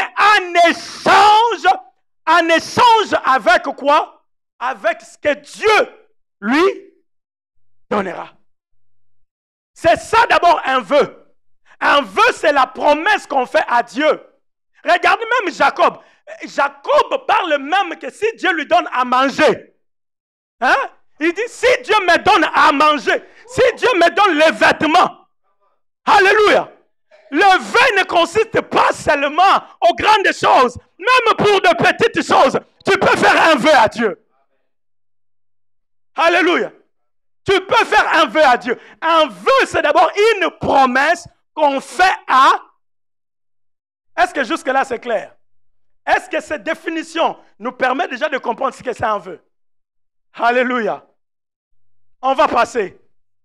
en échange avec quoi? Avec ce que Dieu lui donnera. C'est ça d'abord un vœu. Un vœu, c'est la promesse qu'on fait à Dieu. Regardez même Jacob. Jacob parle même que si Dieu lui donne à manger, hein? Il dit, si Dieu me donne à manger, si Dieu me donne les vêtements, alléluia. Le vœu ne consiste pas seulement aux grandes choses, même pour de petites choses. Tu peux faire un vœu à Dieu. Alléluia. Tu peux faire un vœu à Dieu. Un vœu, c'est d'abord une promesse qu'on fait à... Est-ce que jusque-là, c'est clair? Est-ce que cette définition nous permet déjà de comprendre ce que c'est un vœu? Alléluia. On va passer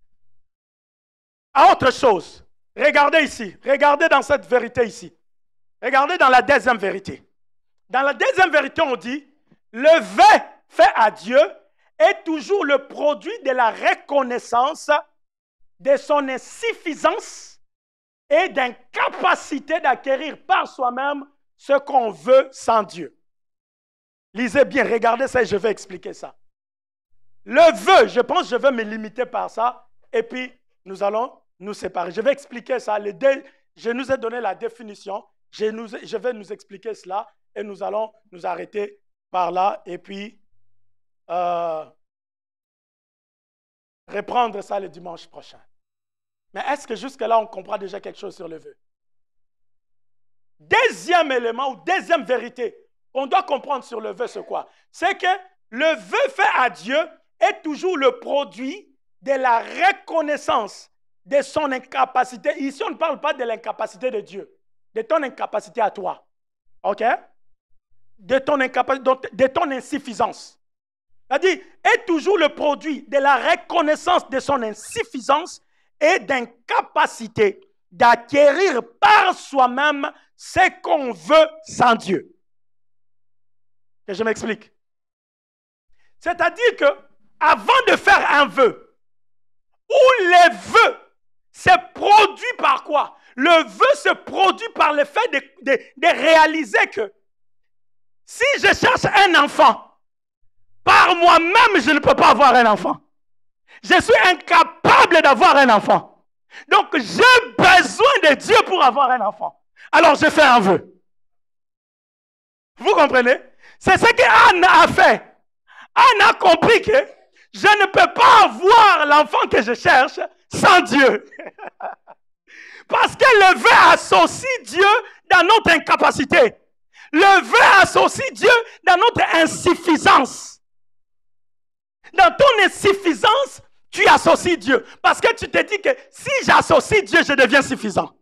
à autre chose. Regardez ici. Regardez dans cette vérité ici. Regardez dans la deuxième vérité. Dans la deuxième vérité, on dit, le vœu fait à Dieu est toujours le produit de la reconnaissance de son insuffisance et d'incapacité d'acquérir par soi-même ce qu'on veut sans Dieu. Lisez bien, regardez ça et je vais expliquer ça. Le vœu, je pense que je vais me limiter par ça et puis nous allons nous séparer. Je vais expliquer ça. Je nous ai donné la définition. Je vais nous expliquer cela et nous allons nous arrêter par là et puis reprendre ça le dimanche prochain. Mais est-ce que jusque-là, on comprend déjà quelque chose sur le vœu? Deuxième élément ou deuxième vérité qu'on doit comprendre sur le vœu, c'est quoi? C'est que le vœu fait à Dieu est toujours le produit de la reconnaissance de son incapacité. Ici, on ne parle pas de l'incapacité de Dieu, de ton incapacité à toi. OK? De ton insuffisance. C'est-à-dire, est toujours le produit de la reconnaissance de son insuffisance et d'incapacité d'acquérir par soi-même ce qu'on veut sans Dieu. Que je m'explique. C'est-à-dire que avant de faire un vœu, ou le vœu se produit par quoi? Le vœu se produit par le fait de réaliser que si je cherche un enfant, par moi-même, je ne peux pas avoir un enfant. Je suis incapable d'avoir un enfant. Donc, j'ai besoin de Dieu pour avoir un enfant. Alors, je fais un vœu. Vous comprenez? C'est ce qu'Anne a fait. Anne a compris que je ne peux pas avoir l'enfant que je cherche sans Dieu. Parce que le vœu associe Dieu dans notre incapacité. Le vœu associe Dieu dans notre insuffisance. Dans ton insuffisance, tu associes Dieu. Parce que tu te dis que si j'associe Dieu, je deviens suffisant.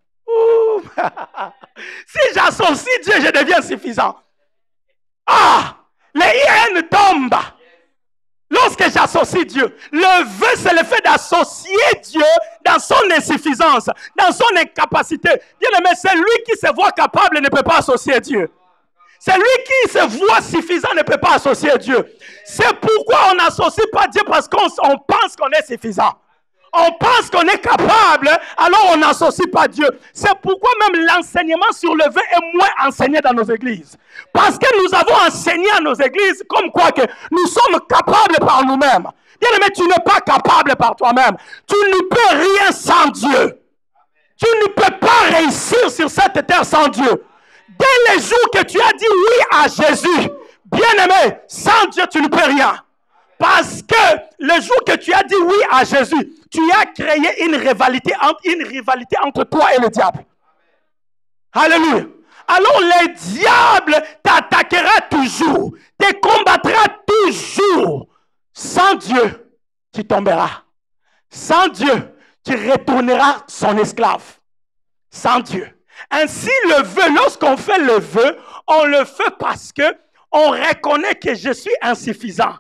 Si j'associe Dieu, je deviens suffisant. Ah! Les hyènes tombent. Lorsque j'associe Dieu, le vœu, c'est le fait d'associer Dieu dans son insuffisance, dans son incapacité. Bien aimé, c'est lui qui se voit capable ne peut pas associer Dieu. C'est lui qui se voit suffisant ne peut pas associer Dieu. C'est pourquoi on n'associe pas Dieu parce qu'on pense qu'on est suffisant. On pense qu'on est capable, alors on n'associe pas Dieu. C'est pourquoi même l'enseignement sur le vœu est moins enseigné dans nos églises. Parce que nous avons enseigné à nos églises comme quoi que nous sommes capables par nous-mêmes. Bien aimé, tu n'es pas capable par toi-même. Tu ne peux rien sans Dieu. Tu ne peux pas réussir sur cette terre sans Dieu. Dès le jour que tu as dit oui à Jésus, bien aimé, sans Dieu tu ne peux rien. Parce que le jour que tu as dit oui à Jésus, tu as créé une rivalité entre toi et le diable. Alléluia. Alors le diable t'attaquera toujours, te combattra toujours. Sans Dieu, tu tomberas. Sans Dieu, tu retourneras son esclave. Sans Dieu. Ainsi, le vœu, lorsqu'on fait le vœu, on le fait parce que on reconnaît que je suis insuffisant.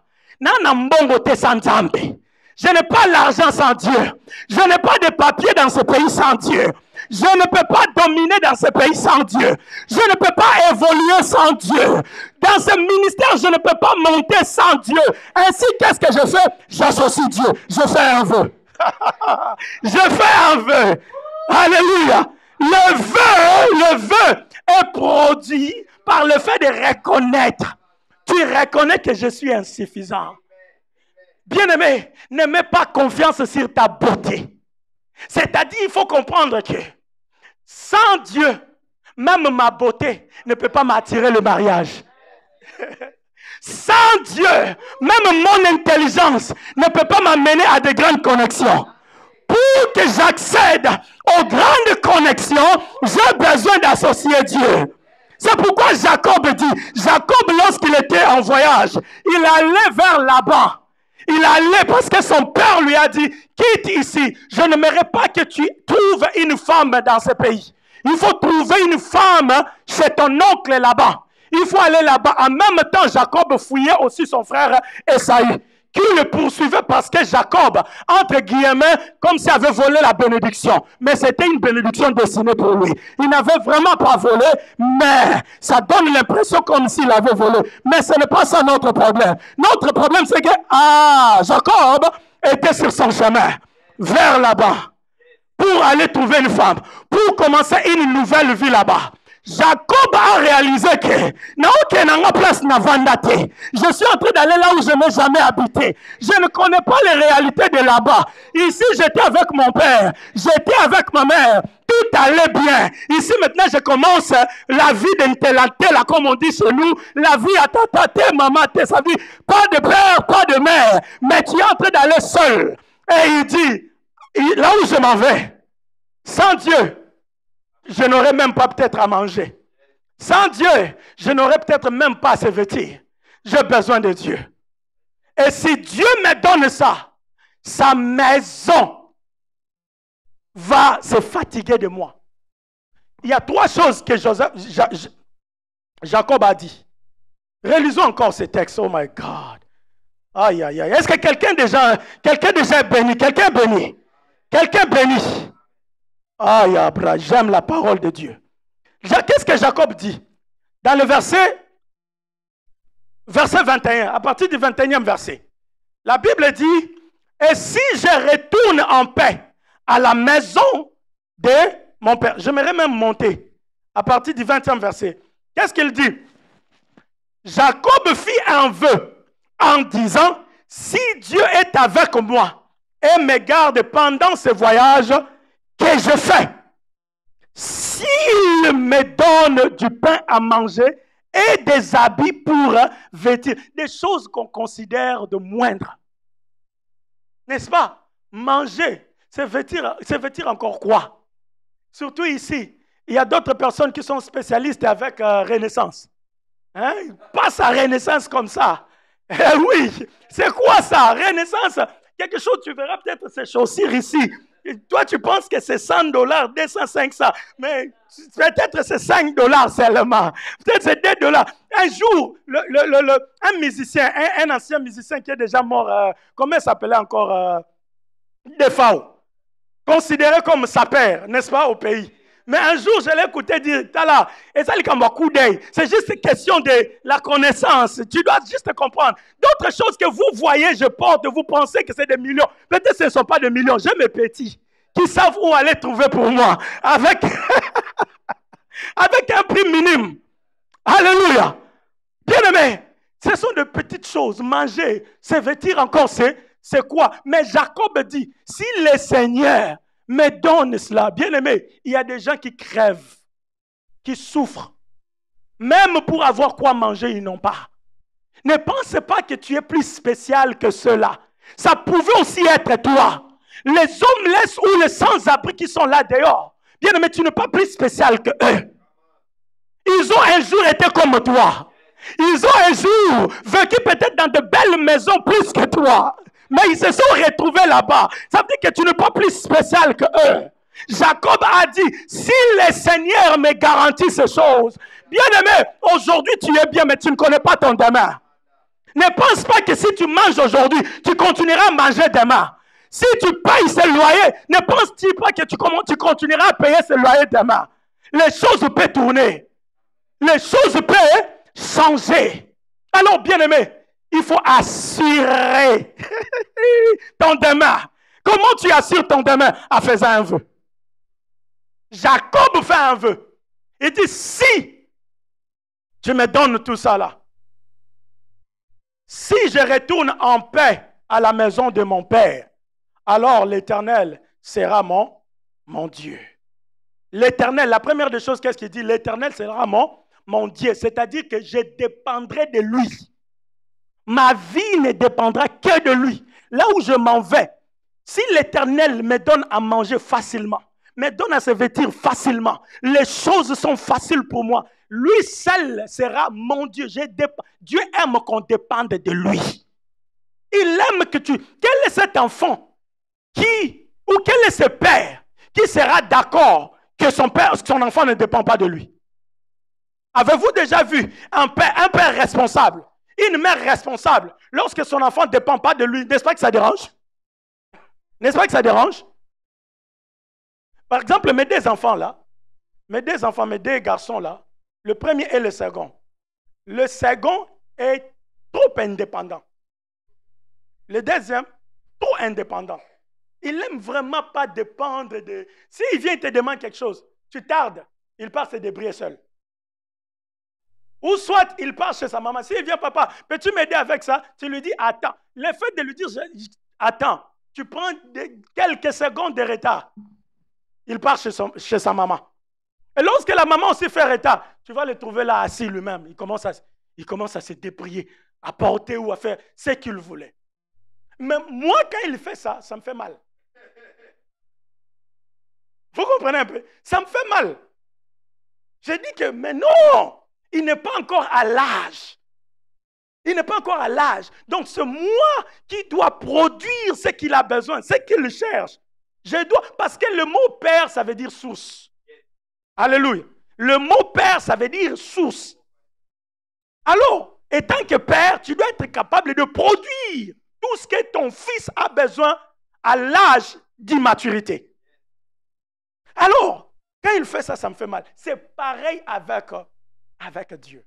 Je n'ai pas l'argent sans Dieu. Je n'ai pas de papier dans ce pays sans Dieu. Je ne peux pas dominer dans ce pays sans Dieu. Je ne peux pas évoluer sans Dieu. Dans ce ministère, je ne peux pas monter sans Dieu. Ainsi, qu'est-ce que je fais? J'associe Dieu. Je fais un vœu. Je fais un vœu. Alléluia. Le vœu est produit par le fait de reconnaître. Tu reconnais que je suis insuffisant. Bien-aimé, ne mets pas confiance sur ta beauté. C'est-à-dire, il faut comprendre que sans Dieu, même ma beauté ne peut pas m'attirer le mariage. Sans Dieu, même mon intelligence ne peut pas m'amener à de grandes connexions. Pour que j'accède aux grandes connexions, j'ai besoin d'associer Dieu. C'est pourquoi Jacob dit, Jacob lorsqu'il était en voyage, il allait vers là-bas. Il allait parce que son père lui a dit, quitte ici, je n'aimerais pas que tu trouves une femme dans ce pays. Il faut trouver une femme chez ton oncle là-bas. Il faut aller là-bas. En même temps, Jacob fouillait aussi son frère Esaü, qui le poursuivait parce que Jacob, entre guillemets, comme s'il avait volé la bénédiction. Mais c'était une bénédiction destinée pour lui. Il n'avait vraiment pas volé, mais ça donne l'impression comme s'il avait volé. Mais ce n'est pas ça notre problème. Notre problème, c'est que, Jacob était sur son chemin, vers là-bas, pour aller trouver une femme, pour commencer une nouvelle vie là-bas. Jacob a réalisé que je suis en train d'aller là où je n'ai jamais habité. Je ne connais pas les réalités de là-bas. Ici, j'étais avec mon père, j'étais avec ma mère. Tout allait bien. Ici, maintenant, je commence la vie d'intellectuel, comme on dit chez nous. La vie à tata, maman, ça dit pas de père, pas de mère. Mais tu es en train d'aller seul. Et il dit, là où je m'en vais, sans Dieu, je n'aurais même pas peut-être à manger. Sans Dieu, je n'aurais peut-être même pas à se vêtir. J'ai besoin de Dieu. Et si Dieu me donne ça, sa maison va se fatiguer de moi. Il y a trois choses que Jacob a dit. Relisons encore ce texte. Oh my God. Aïe, aïe, aïe. Est-ce que quelqu'un déjà est béni? Quelqu'un est béni? Quelqu'un est béni? Aïe, Abraham, j'aime la parole de Dieu. Qu'est-ce que Jacob dit? Dans le verset 21, à partir du 21e verset, la Bible dit, et si je retourne en paix à la maison de mon père, j'aimerais même monter à partir du 20e verset. Qu'est-ce qu'il dit? Jacob fit un vœu en disant, si Dieu est avec moi et me garde pendant ce voyage que je fais, s'il me donne du pain à manger et des habits pour vêtir, des choses qu'on considère de moindres, n'est-ce pas? Manger, c'est vêtir encore quoi? Surtout ici, il y a d'autres personnes qui sont spécialistes avec Renaissance. Hein? Ils passent à Renaissance comme ça. Eh oui, c'est quoi ça? Renaissance, quelque chose, tu verras peut-être ces chaussures ici. Et toi, tu penses que c'est $100, 200, 500, mais peut-être c'est $5 seulement. Peut-être c'est $2. Un jour, un musicien, un ancien musicien qui est déjà mort, comment il s'appelait encore? Defao. Considéré comme sa père, n'est-ce pas, au pays. Mais un jour, je l'ai écouté dire, Tala, et ça, coup d'œil. C'est juste une question de la connaissance. Tu dois juste comprendre. D'autres choses que vous voyez, je porte, vous pensez que c'est des millions. Peut-être que ce ne sont pas des millions. J'ai mes petits qui savent où aller trouver pour moi. Avec, avec un prix minime. Alléluia. Bien aimé, ce sont de petites choses. Manger, se vêtir encore, c'est quoi? Mais Jacob dit, si le Seigneur me donne cela, bien aimé, il y a des gens qui crèvent, qui souffrent. Même pour avoir quoi manger, ils n'ont pas. Ne pense pas que tu es plus spécial que ceux-là. Ça pouvait aussi être toi. Les homeless ou les sans-abri qui sont là dehors, bien aimé, tu n'es pas plus spécial que eux. Ils ont un jour été comme toi. Ils ont un jour vécu peut-être dans de belles maisons plus que toi. Mais ils se sont retrouvés là-bas. Ça veut dire que tu n'es pas plus spécial que eux. Jacob a dit, si le Seigneur me garantit ces choses, bien aimé, aujourd'hui tu es bien, mais tu ne connais pas ton demain. Ne pense pas que si tu manges aujourd'hui, tu continueras à manger demain. Si tu payes ce loyer, ne penses-tu pas que tu continueras à payer ce loyer demain. Les choses peuvent tourner. Les choses peuvent changer. Alors, bien aimé, il faut assurer ton demain. Comment tu assures ton demain? En faisant un vœu. Jacob fait un vœu. Il dit, si tu me donnes tout ça là, si je retourne en paix à la maison de mon père, alors l'Éternel sera mon Dieu. L'Éternel, la première des choses, qu'est-ce qu'il dit? L'Éternel sera mon Dieu. C'est-à-dire que je dépendrai de lui. Ma vie ne dépendra que de lui. Là où je m'en vais, si l'Éternel me donne à manger facilement, me donne à se vêtir facilement, les choses sont faciles pour moi, lui seul sera mon Dieu. Dieu aime qu'on dépende de lui. Il aime que tu... Quel est cet enfant ou quel est ce père qui sera d'accord que son enfant ne dépend pas de lui? Avez-vous déjà vu un père responsable, une mère responsable, lorsque son enfant ne dépend pas de lui? N'est-ce pas que ça dérange? N'est-ce pas que ça dérange? Par exemple, mes deux enfants là, mes deux garçons là, le premier et le second. Le second est trop indépendant. Le deuxième, trop indépendant. Il n'aime vraiment pas dépendre de... S'il vient et te demande quelque chose, tu tardes, il part se débrouiller seul. Ou soit il part chez sa maman. S'il vient, papa, peux-tu m'aider avec ça? Tu lui dis, attends. Le fait de lui dire, attends, tu prends quelques secondes de retard. Il part chez sa maman. Et lorsque la maman aussi fait retard, tu vas le trouver là assis lui-même. Il commence à se débrouiller, à porter ou à faire ce qu'il voulait. Mais moi, quand il fait ça, ça me fait mal. Vous comprenez un peu? Ça me fait mal. J'ai dit que, mais non, il n'est pas encore à l'âge. Il n'est pas encore à l'âge. Donc, c'est moi qui dois produire ce qu'il a besoin, ce qu'il cherche. Je dois, parce que le mot père, ça veut dire source. Alléluia. Le mot père, ça veut dire source. Alors, étant que père, tu dois être capable de produire tout ce que ton fils a besoin à l'âge d'immaturité. Alors, quand il fait ça, ça me fait mal. C'est pareil avec Dieu.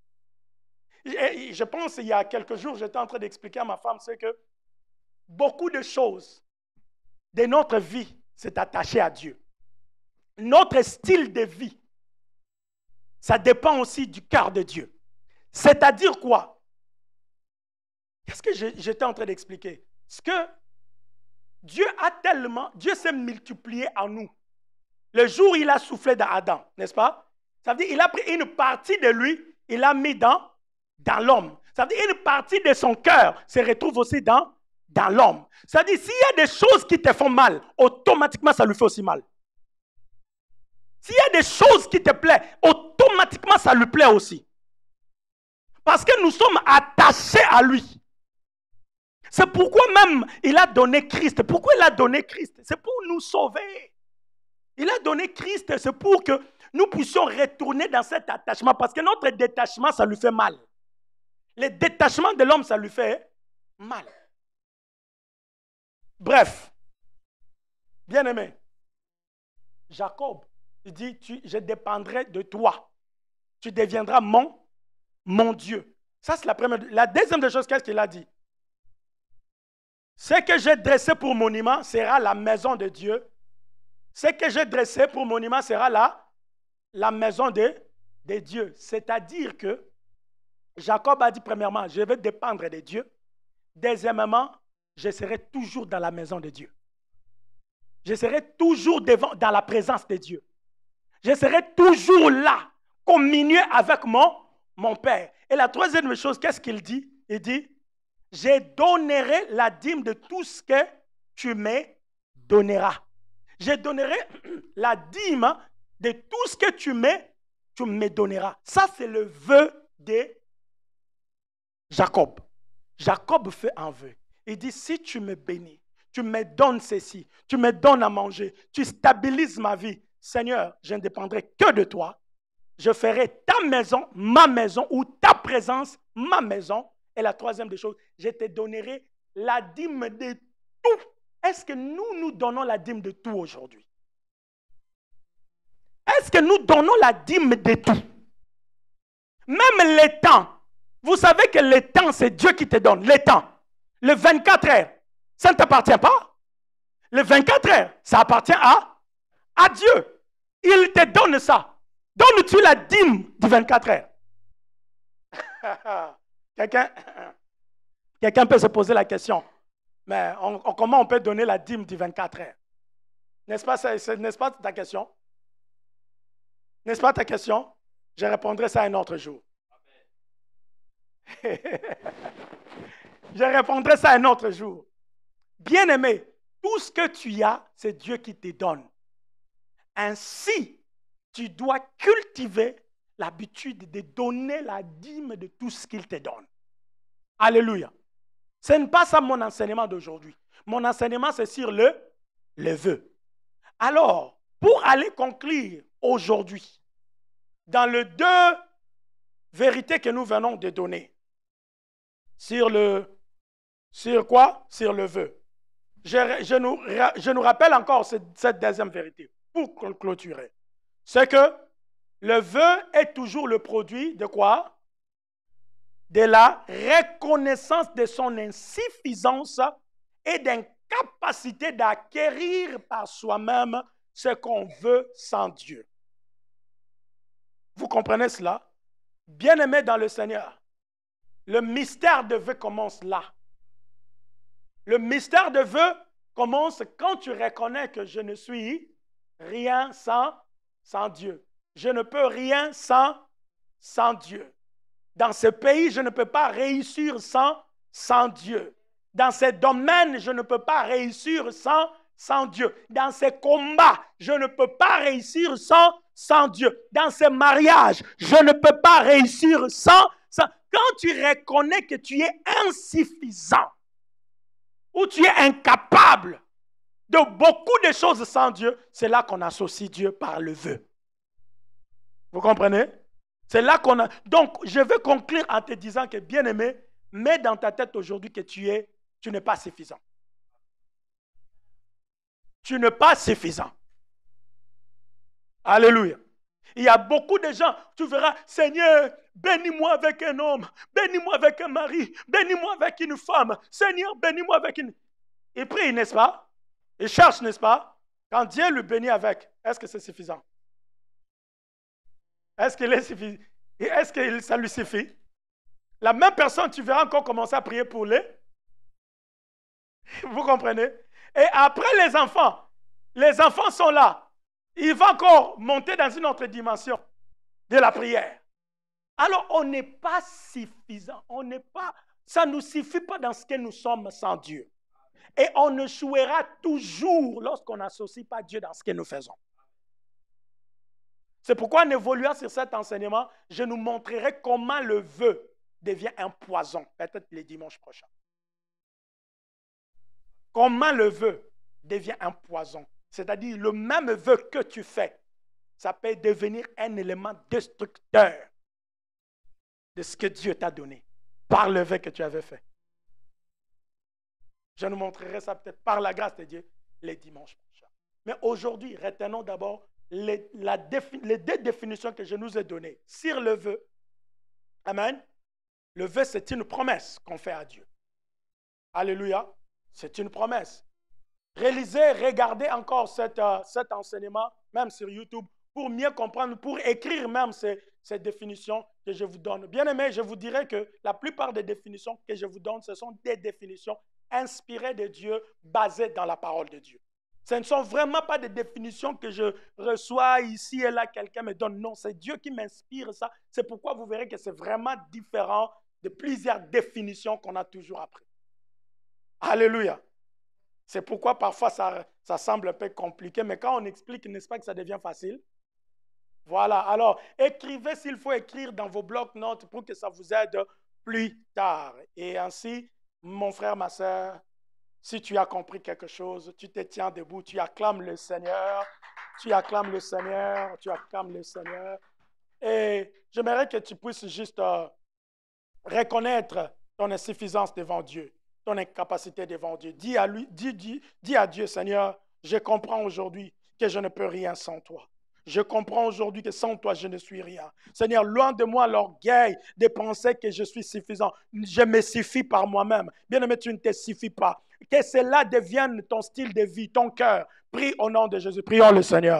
Et je pense, il y a quelques jours, j'étais en train d'expliquer à ma femme, c'est que beaucoup de choses de notre vie s'est attaché à Dieu. Notre style de vie, ça dépend aussi du cœur de Dieu. C'est-à-dire quoi? Qu'est-ce que j'étais en train d'expliquer? Ce que Dieu s'est multiplié en nous. Le jour où il a soufflé dans Adam, n'est-ce pas? Ça veut dire qu'il a pris une partie de lui, il l'a mis dans l'homme. Ça veut dire une partie de son cœur se retrouve aussi dans l'homme. Ça veut dire s'il y a des choses qui te font mal, automatiquement ça lui fait aussi mal. S'il y a des choses qui te plaisent, automatiquement ça lui plaît aussi. Parce que nous sommes attachés à lui. C'est pourquoi même il a donné Christ. Pourquoi il a donné Christ? C'est pour nous sauver. Il a donné Christ, c'est pour que nous puissions retourner dans cet attachement. Parce que notre détachement, ça lui fait mal. Le détachement de l'homme, ça lui fait mal. Bref, bien-aimé, Jacob, il dit, je dépendrai de toi. Tu deviendras mon Dieu. Ça, c'est la première. La deuxième des choses, qu'est-ce qu'il a dit? Ce que j'ai dressé pour monument sera la maison de Dieu. Ce que j'ai dressé pour monument sera la maison de Dieu. C'est-à-dire que Jacob a dit premièrement, je vais dépendre de Dieu. Deuxièmement, je serai toujours dans la maison de Dieu. Je serai toujours dans la présence de Dieu. Je serai toujours là, communier avec mon Père. Et la troisième chose, qu'est-ce qu'il dit? Il dit, je donnerai la dîme de tout ce que tu me donneras. Je donnerai la dîme de tout ce que tu me donneras. Ça, c'est le vœu de Jacob. Jacob fait un vœu. Il dit, si tu me bénis, tu me donnes ceci, tu me donnes à manger, tu stabilises ma vie, Seigneur, je ne dépendrai que de toi. Je ferai ta maison, ma maison, ou ta présence, ma maison. Et la troisième des choses, je te donnerai la dîme de tout. Est-ce que nous donnons la dîme de tout aujourd'hui? Est-ce que nous donnons la dîme de tout? Même les temps. Vous savez que le temps, c'est Dieu qui te donne. Le temps. Le 24 heures, ça ne t'appartient pas. Le 24 heures, ça appartient à Dieu. il te donne ça. Donnes-tu la dîme du 24 heures? Quelqu'un peut se poser la question. Mais comment on peut donner la dîme du 24 heures? N'est-ce pas ta question? N'est-ce pas ta question? Je répondrai ça un autre jour. Je répondrai ça un autre jour. Bien-aimé, tout ce que tu as, c'est Dieu qui te donne. Ainsi, tu dois cultiver l'habitude de donner la dîme de tout ce qu'il te donne. Alléluia. Ce n'est pas ça mon enseignement d'aujourd'hui. Mon enseignement, c'est sur le vœu. Alors, pour aller conclure aujourd'hui, dans les deux vérités que nous venons de donner, sur quoi? Sur le vœu. Je nous rappelle encore cette deuxième vérité pour clôturer. C'est que le vœu est toujours le produit de quoi? De la reconnaissance de son insuffisance et d'incapacité d'acquérir par soi-même ce qu'on veut sans Dieu. Vous comprenez cela? Bien-aimés dans le Seigneur, le mystère de vœu commence là. Le mystère de vœu commence quand tu reconnais que je ne suis rien sans Dieu. Je ne peux rien sans Dieu. Dans ce pays, je ne peux pas réussir sans Dieu. Dans ce domaine, je ne peux pas réussir sans Dieu. Dans ces combats, je ne peux pas réussir sans Dieu. Dans ces mariages, je ne peux pas réussir sans. Quand tu reconnais que tu es insuffisant ou tu es incapable de beaucoup de choses sans Dieu, c'est là qu'on associe Dieu par le vœu. Vous comprenez? C'est là qu'on a. Donc, je veux conclure en te disant que, bien-aimé, mets dans ta tête aujourd'hui que tu n'es pas suffisant. Tu n'es pas suffisant. Alléluia. Il y a beaucoup de gens, tu verras, Seigneur, bénis-moi avec un homme, bénis-moi avec un mari, bénis-moi avec une femme, Seigneur, bénis-moi avec une. Il prie, n'est-ce pas? Il cherche, n'est-ce pas? Quand Dieu le bénit avec, est-ce que c'est suffisant? Est-ce qu'il est suffisant? Est-ce que ça lui suffit? La même personne, tu verras encore commencer à prier pour les. Vous comprenez? Et après les enfants sont là. Il va encore monter dans une autre dimension de la prière. Alors, on n'est pas suffisant. Ça ne nous suffit pas dans ce que nous sommes sans Dieu. Et on échouera toujours lorsqu'on n'associe pas Dieu dans ce que nous faisons. C'est pourquoi en évoluant sur cet enseignement, je nous montrerai comment le vœu devient un poison, peut-être le dimanche prochain. Comment le vœu devient un poison. C'est-à-dire le même vœu que tu fais, ça peut devenir un élément destructeur de ce que Dieu t'a donné par le vœu que tu avais fait. Je nous montrerai ça peut-être par la grâce de Dieu les dimanches prochains. Mais aujourd'hui, retenons d'abord les deux définitions que je nous ai données sur le vœu. Amen. Le vœu, c'est une promesse qu'on fait à Dieu. Alléluia. C'est une promesse. Réalisez, regardez encore cet enseignement, même sur YouTube, pour mieux comprendre, pour écrire même ces définitions que je vous donne. Bien aimé, je vous dirais que la plupart des définitions que je vous donne, ce sont des définitions inspirées de Dieu, basées dans la parole de Dieu. Ce ne sont vraiment pas des définitions que je reçois ici et là, quelqu'un me donne. Non, c'est Dieu qui m'inspire ça. C'est pourquoi vous verrez que c'est vraiment différent de plusieurs définitions qu'on a toujours apprises. Alléluia. C'est pourquoi parfois ça semble un peu compliqué, mais quand on explique, n'est-ce pas que ça devient facile? Voilà, alors écrivez s'il faut écrire dans vos blocs-notes pour que ça vous aide plus tard. Et ainsi, mon frère, ma soeur, si tu as compris quelque chose, tu te tiens debout, tu acclames le Seigneur, tu acclames le Seigneur, tu acclames le Seigneur. Et j'aimerais que tu puisses juste reconnaître ton insuffisance devant Dieu, ton incapacité devant Dieu. Dis à Dieu, Seigneur, je comprends aujourd'hui que je ne peux rien sans toi. Je comprends aujourd'hui que sans toi, je ne suis rien. Seigneur, loin de moi l'orgueil de penser que je suis suffisant. Je me suffis par moi-même. Bien-aimé, tu ne te suffis pas. Que cela devienne ton style de vie, ton cœur. Prie au nom de Jésus. Prions le Seigneur.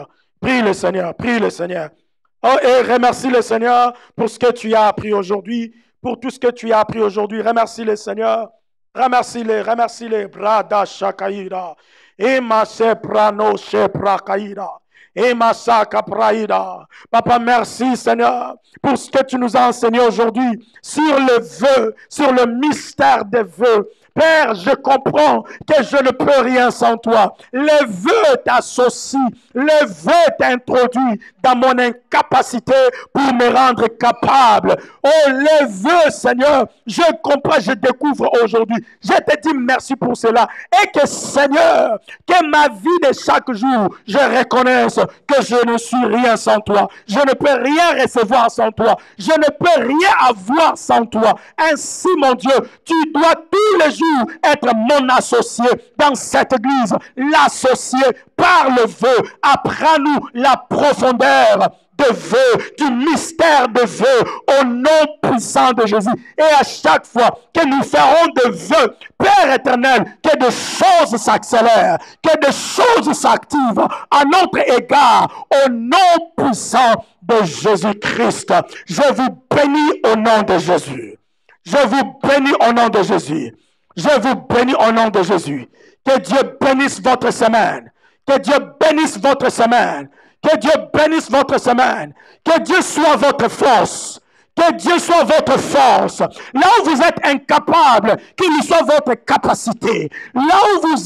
Prie le Seigneur, prie le Seigneur. Oh, et remercie le Seigneur pour ce que tu as appris aujourd'hui, pour tout ce que tu as appris aujourd'hui. Remercie le Seigneur. Remercie-les. Brada shakaira. Ema se prano she prakaira. Ema saka praida. Papa, merci Seigneur pour ce que tu nous as enseigné aujourd'hui sur le vœu, sur le mystère des vœux. Père, je comprends que je ne peux rien sans toi. Le vœu t'associe, le vœu t'introduit dans mon incapacité pour me rendre capable. Oh, le vœu, Seigneur, je comprends, je découvre aujourd'hui. Je te dis merci pour cela. Et que, Seigneur, que ma vie de chaque jour, je reconnaisse que je ne suis rien sans toi. Je ne peux rien recevoir sans toi. Je ne peux rien avoir sans toi. Ainsi, mon Dieu, tu dois tous les jours être mon associé dans cette église, l'associé par le vœu. Apprends-nous la profondeur de vœux, du mystère de vœux au nom puissant de Jésus. Et à chaque fois que nous ferons de vœux, Père éternel, que des choses s'accélèrent, que des choses s'activent à notre égard au nom puissant de Jésus-Christ. Je vous bénis au nom de Jésus. Je vous bénis au nom de Jésus. Je vous bénis au nom de Jésus. Que Dieu bénisse votre semaine. Que Dieu bénisse votre semaine. Que Dieu bénisse votre semaine. Que Dieu soit votre force. Que Dieu soit votre force. Là où vous êtes incapable, qu'il soit votre capacité. Là où vous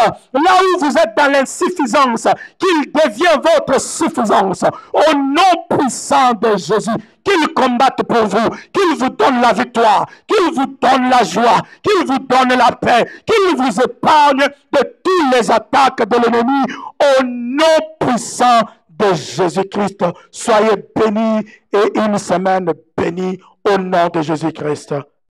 êtes dans l'insuffisance, qu'il devienne votre suffisance. Au nom puissant de Jésus. Qu'il combatte pour vous, qu'il vous donne la victoire, qu'il vous donne la joie, qu'il vous donne la paix, qu'il vous épargne de toutes les attaques de l'ennemi. Au nom puissant de Jésus-Christ, soyez bénis et une semaine bénie au nom de Jésus-Christ.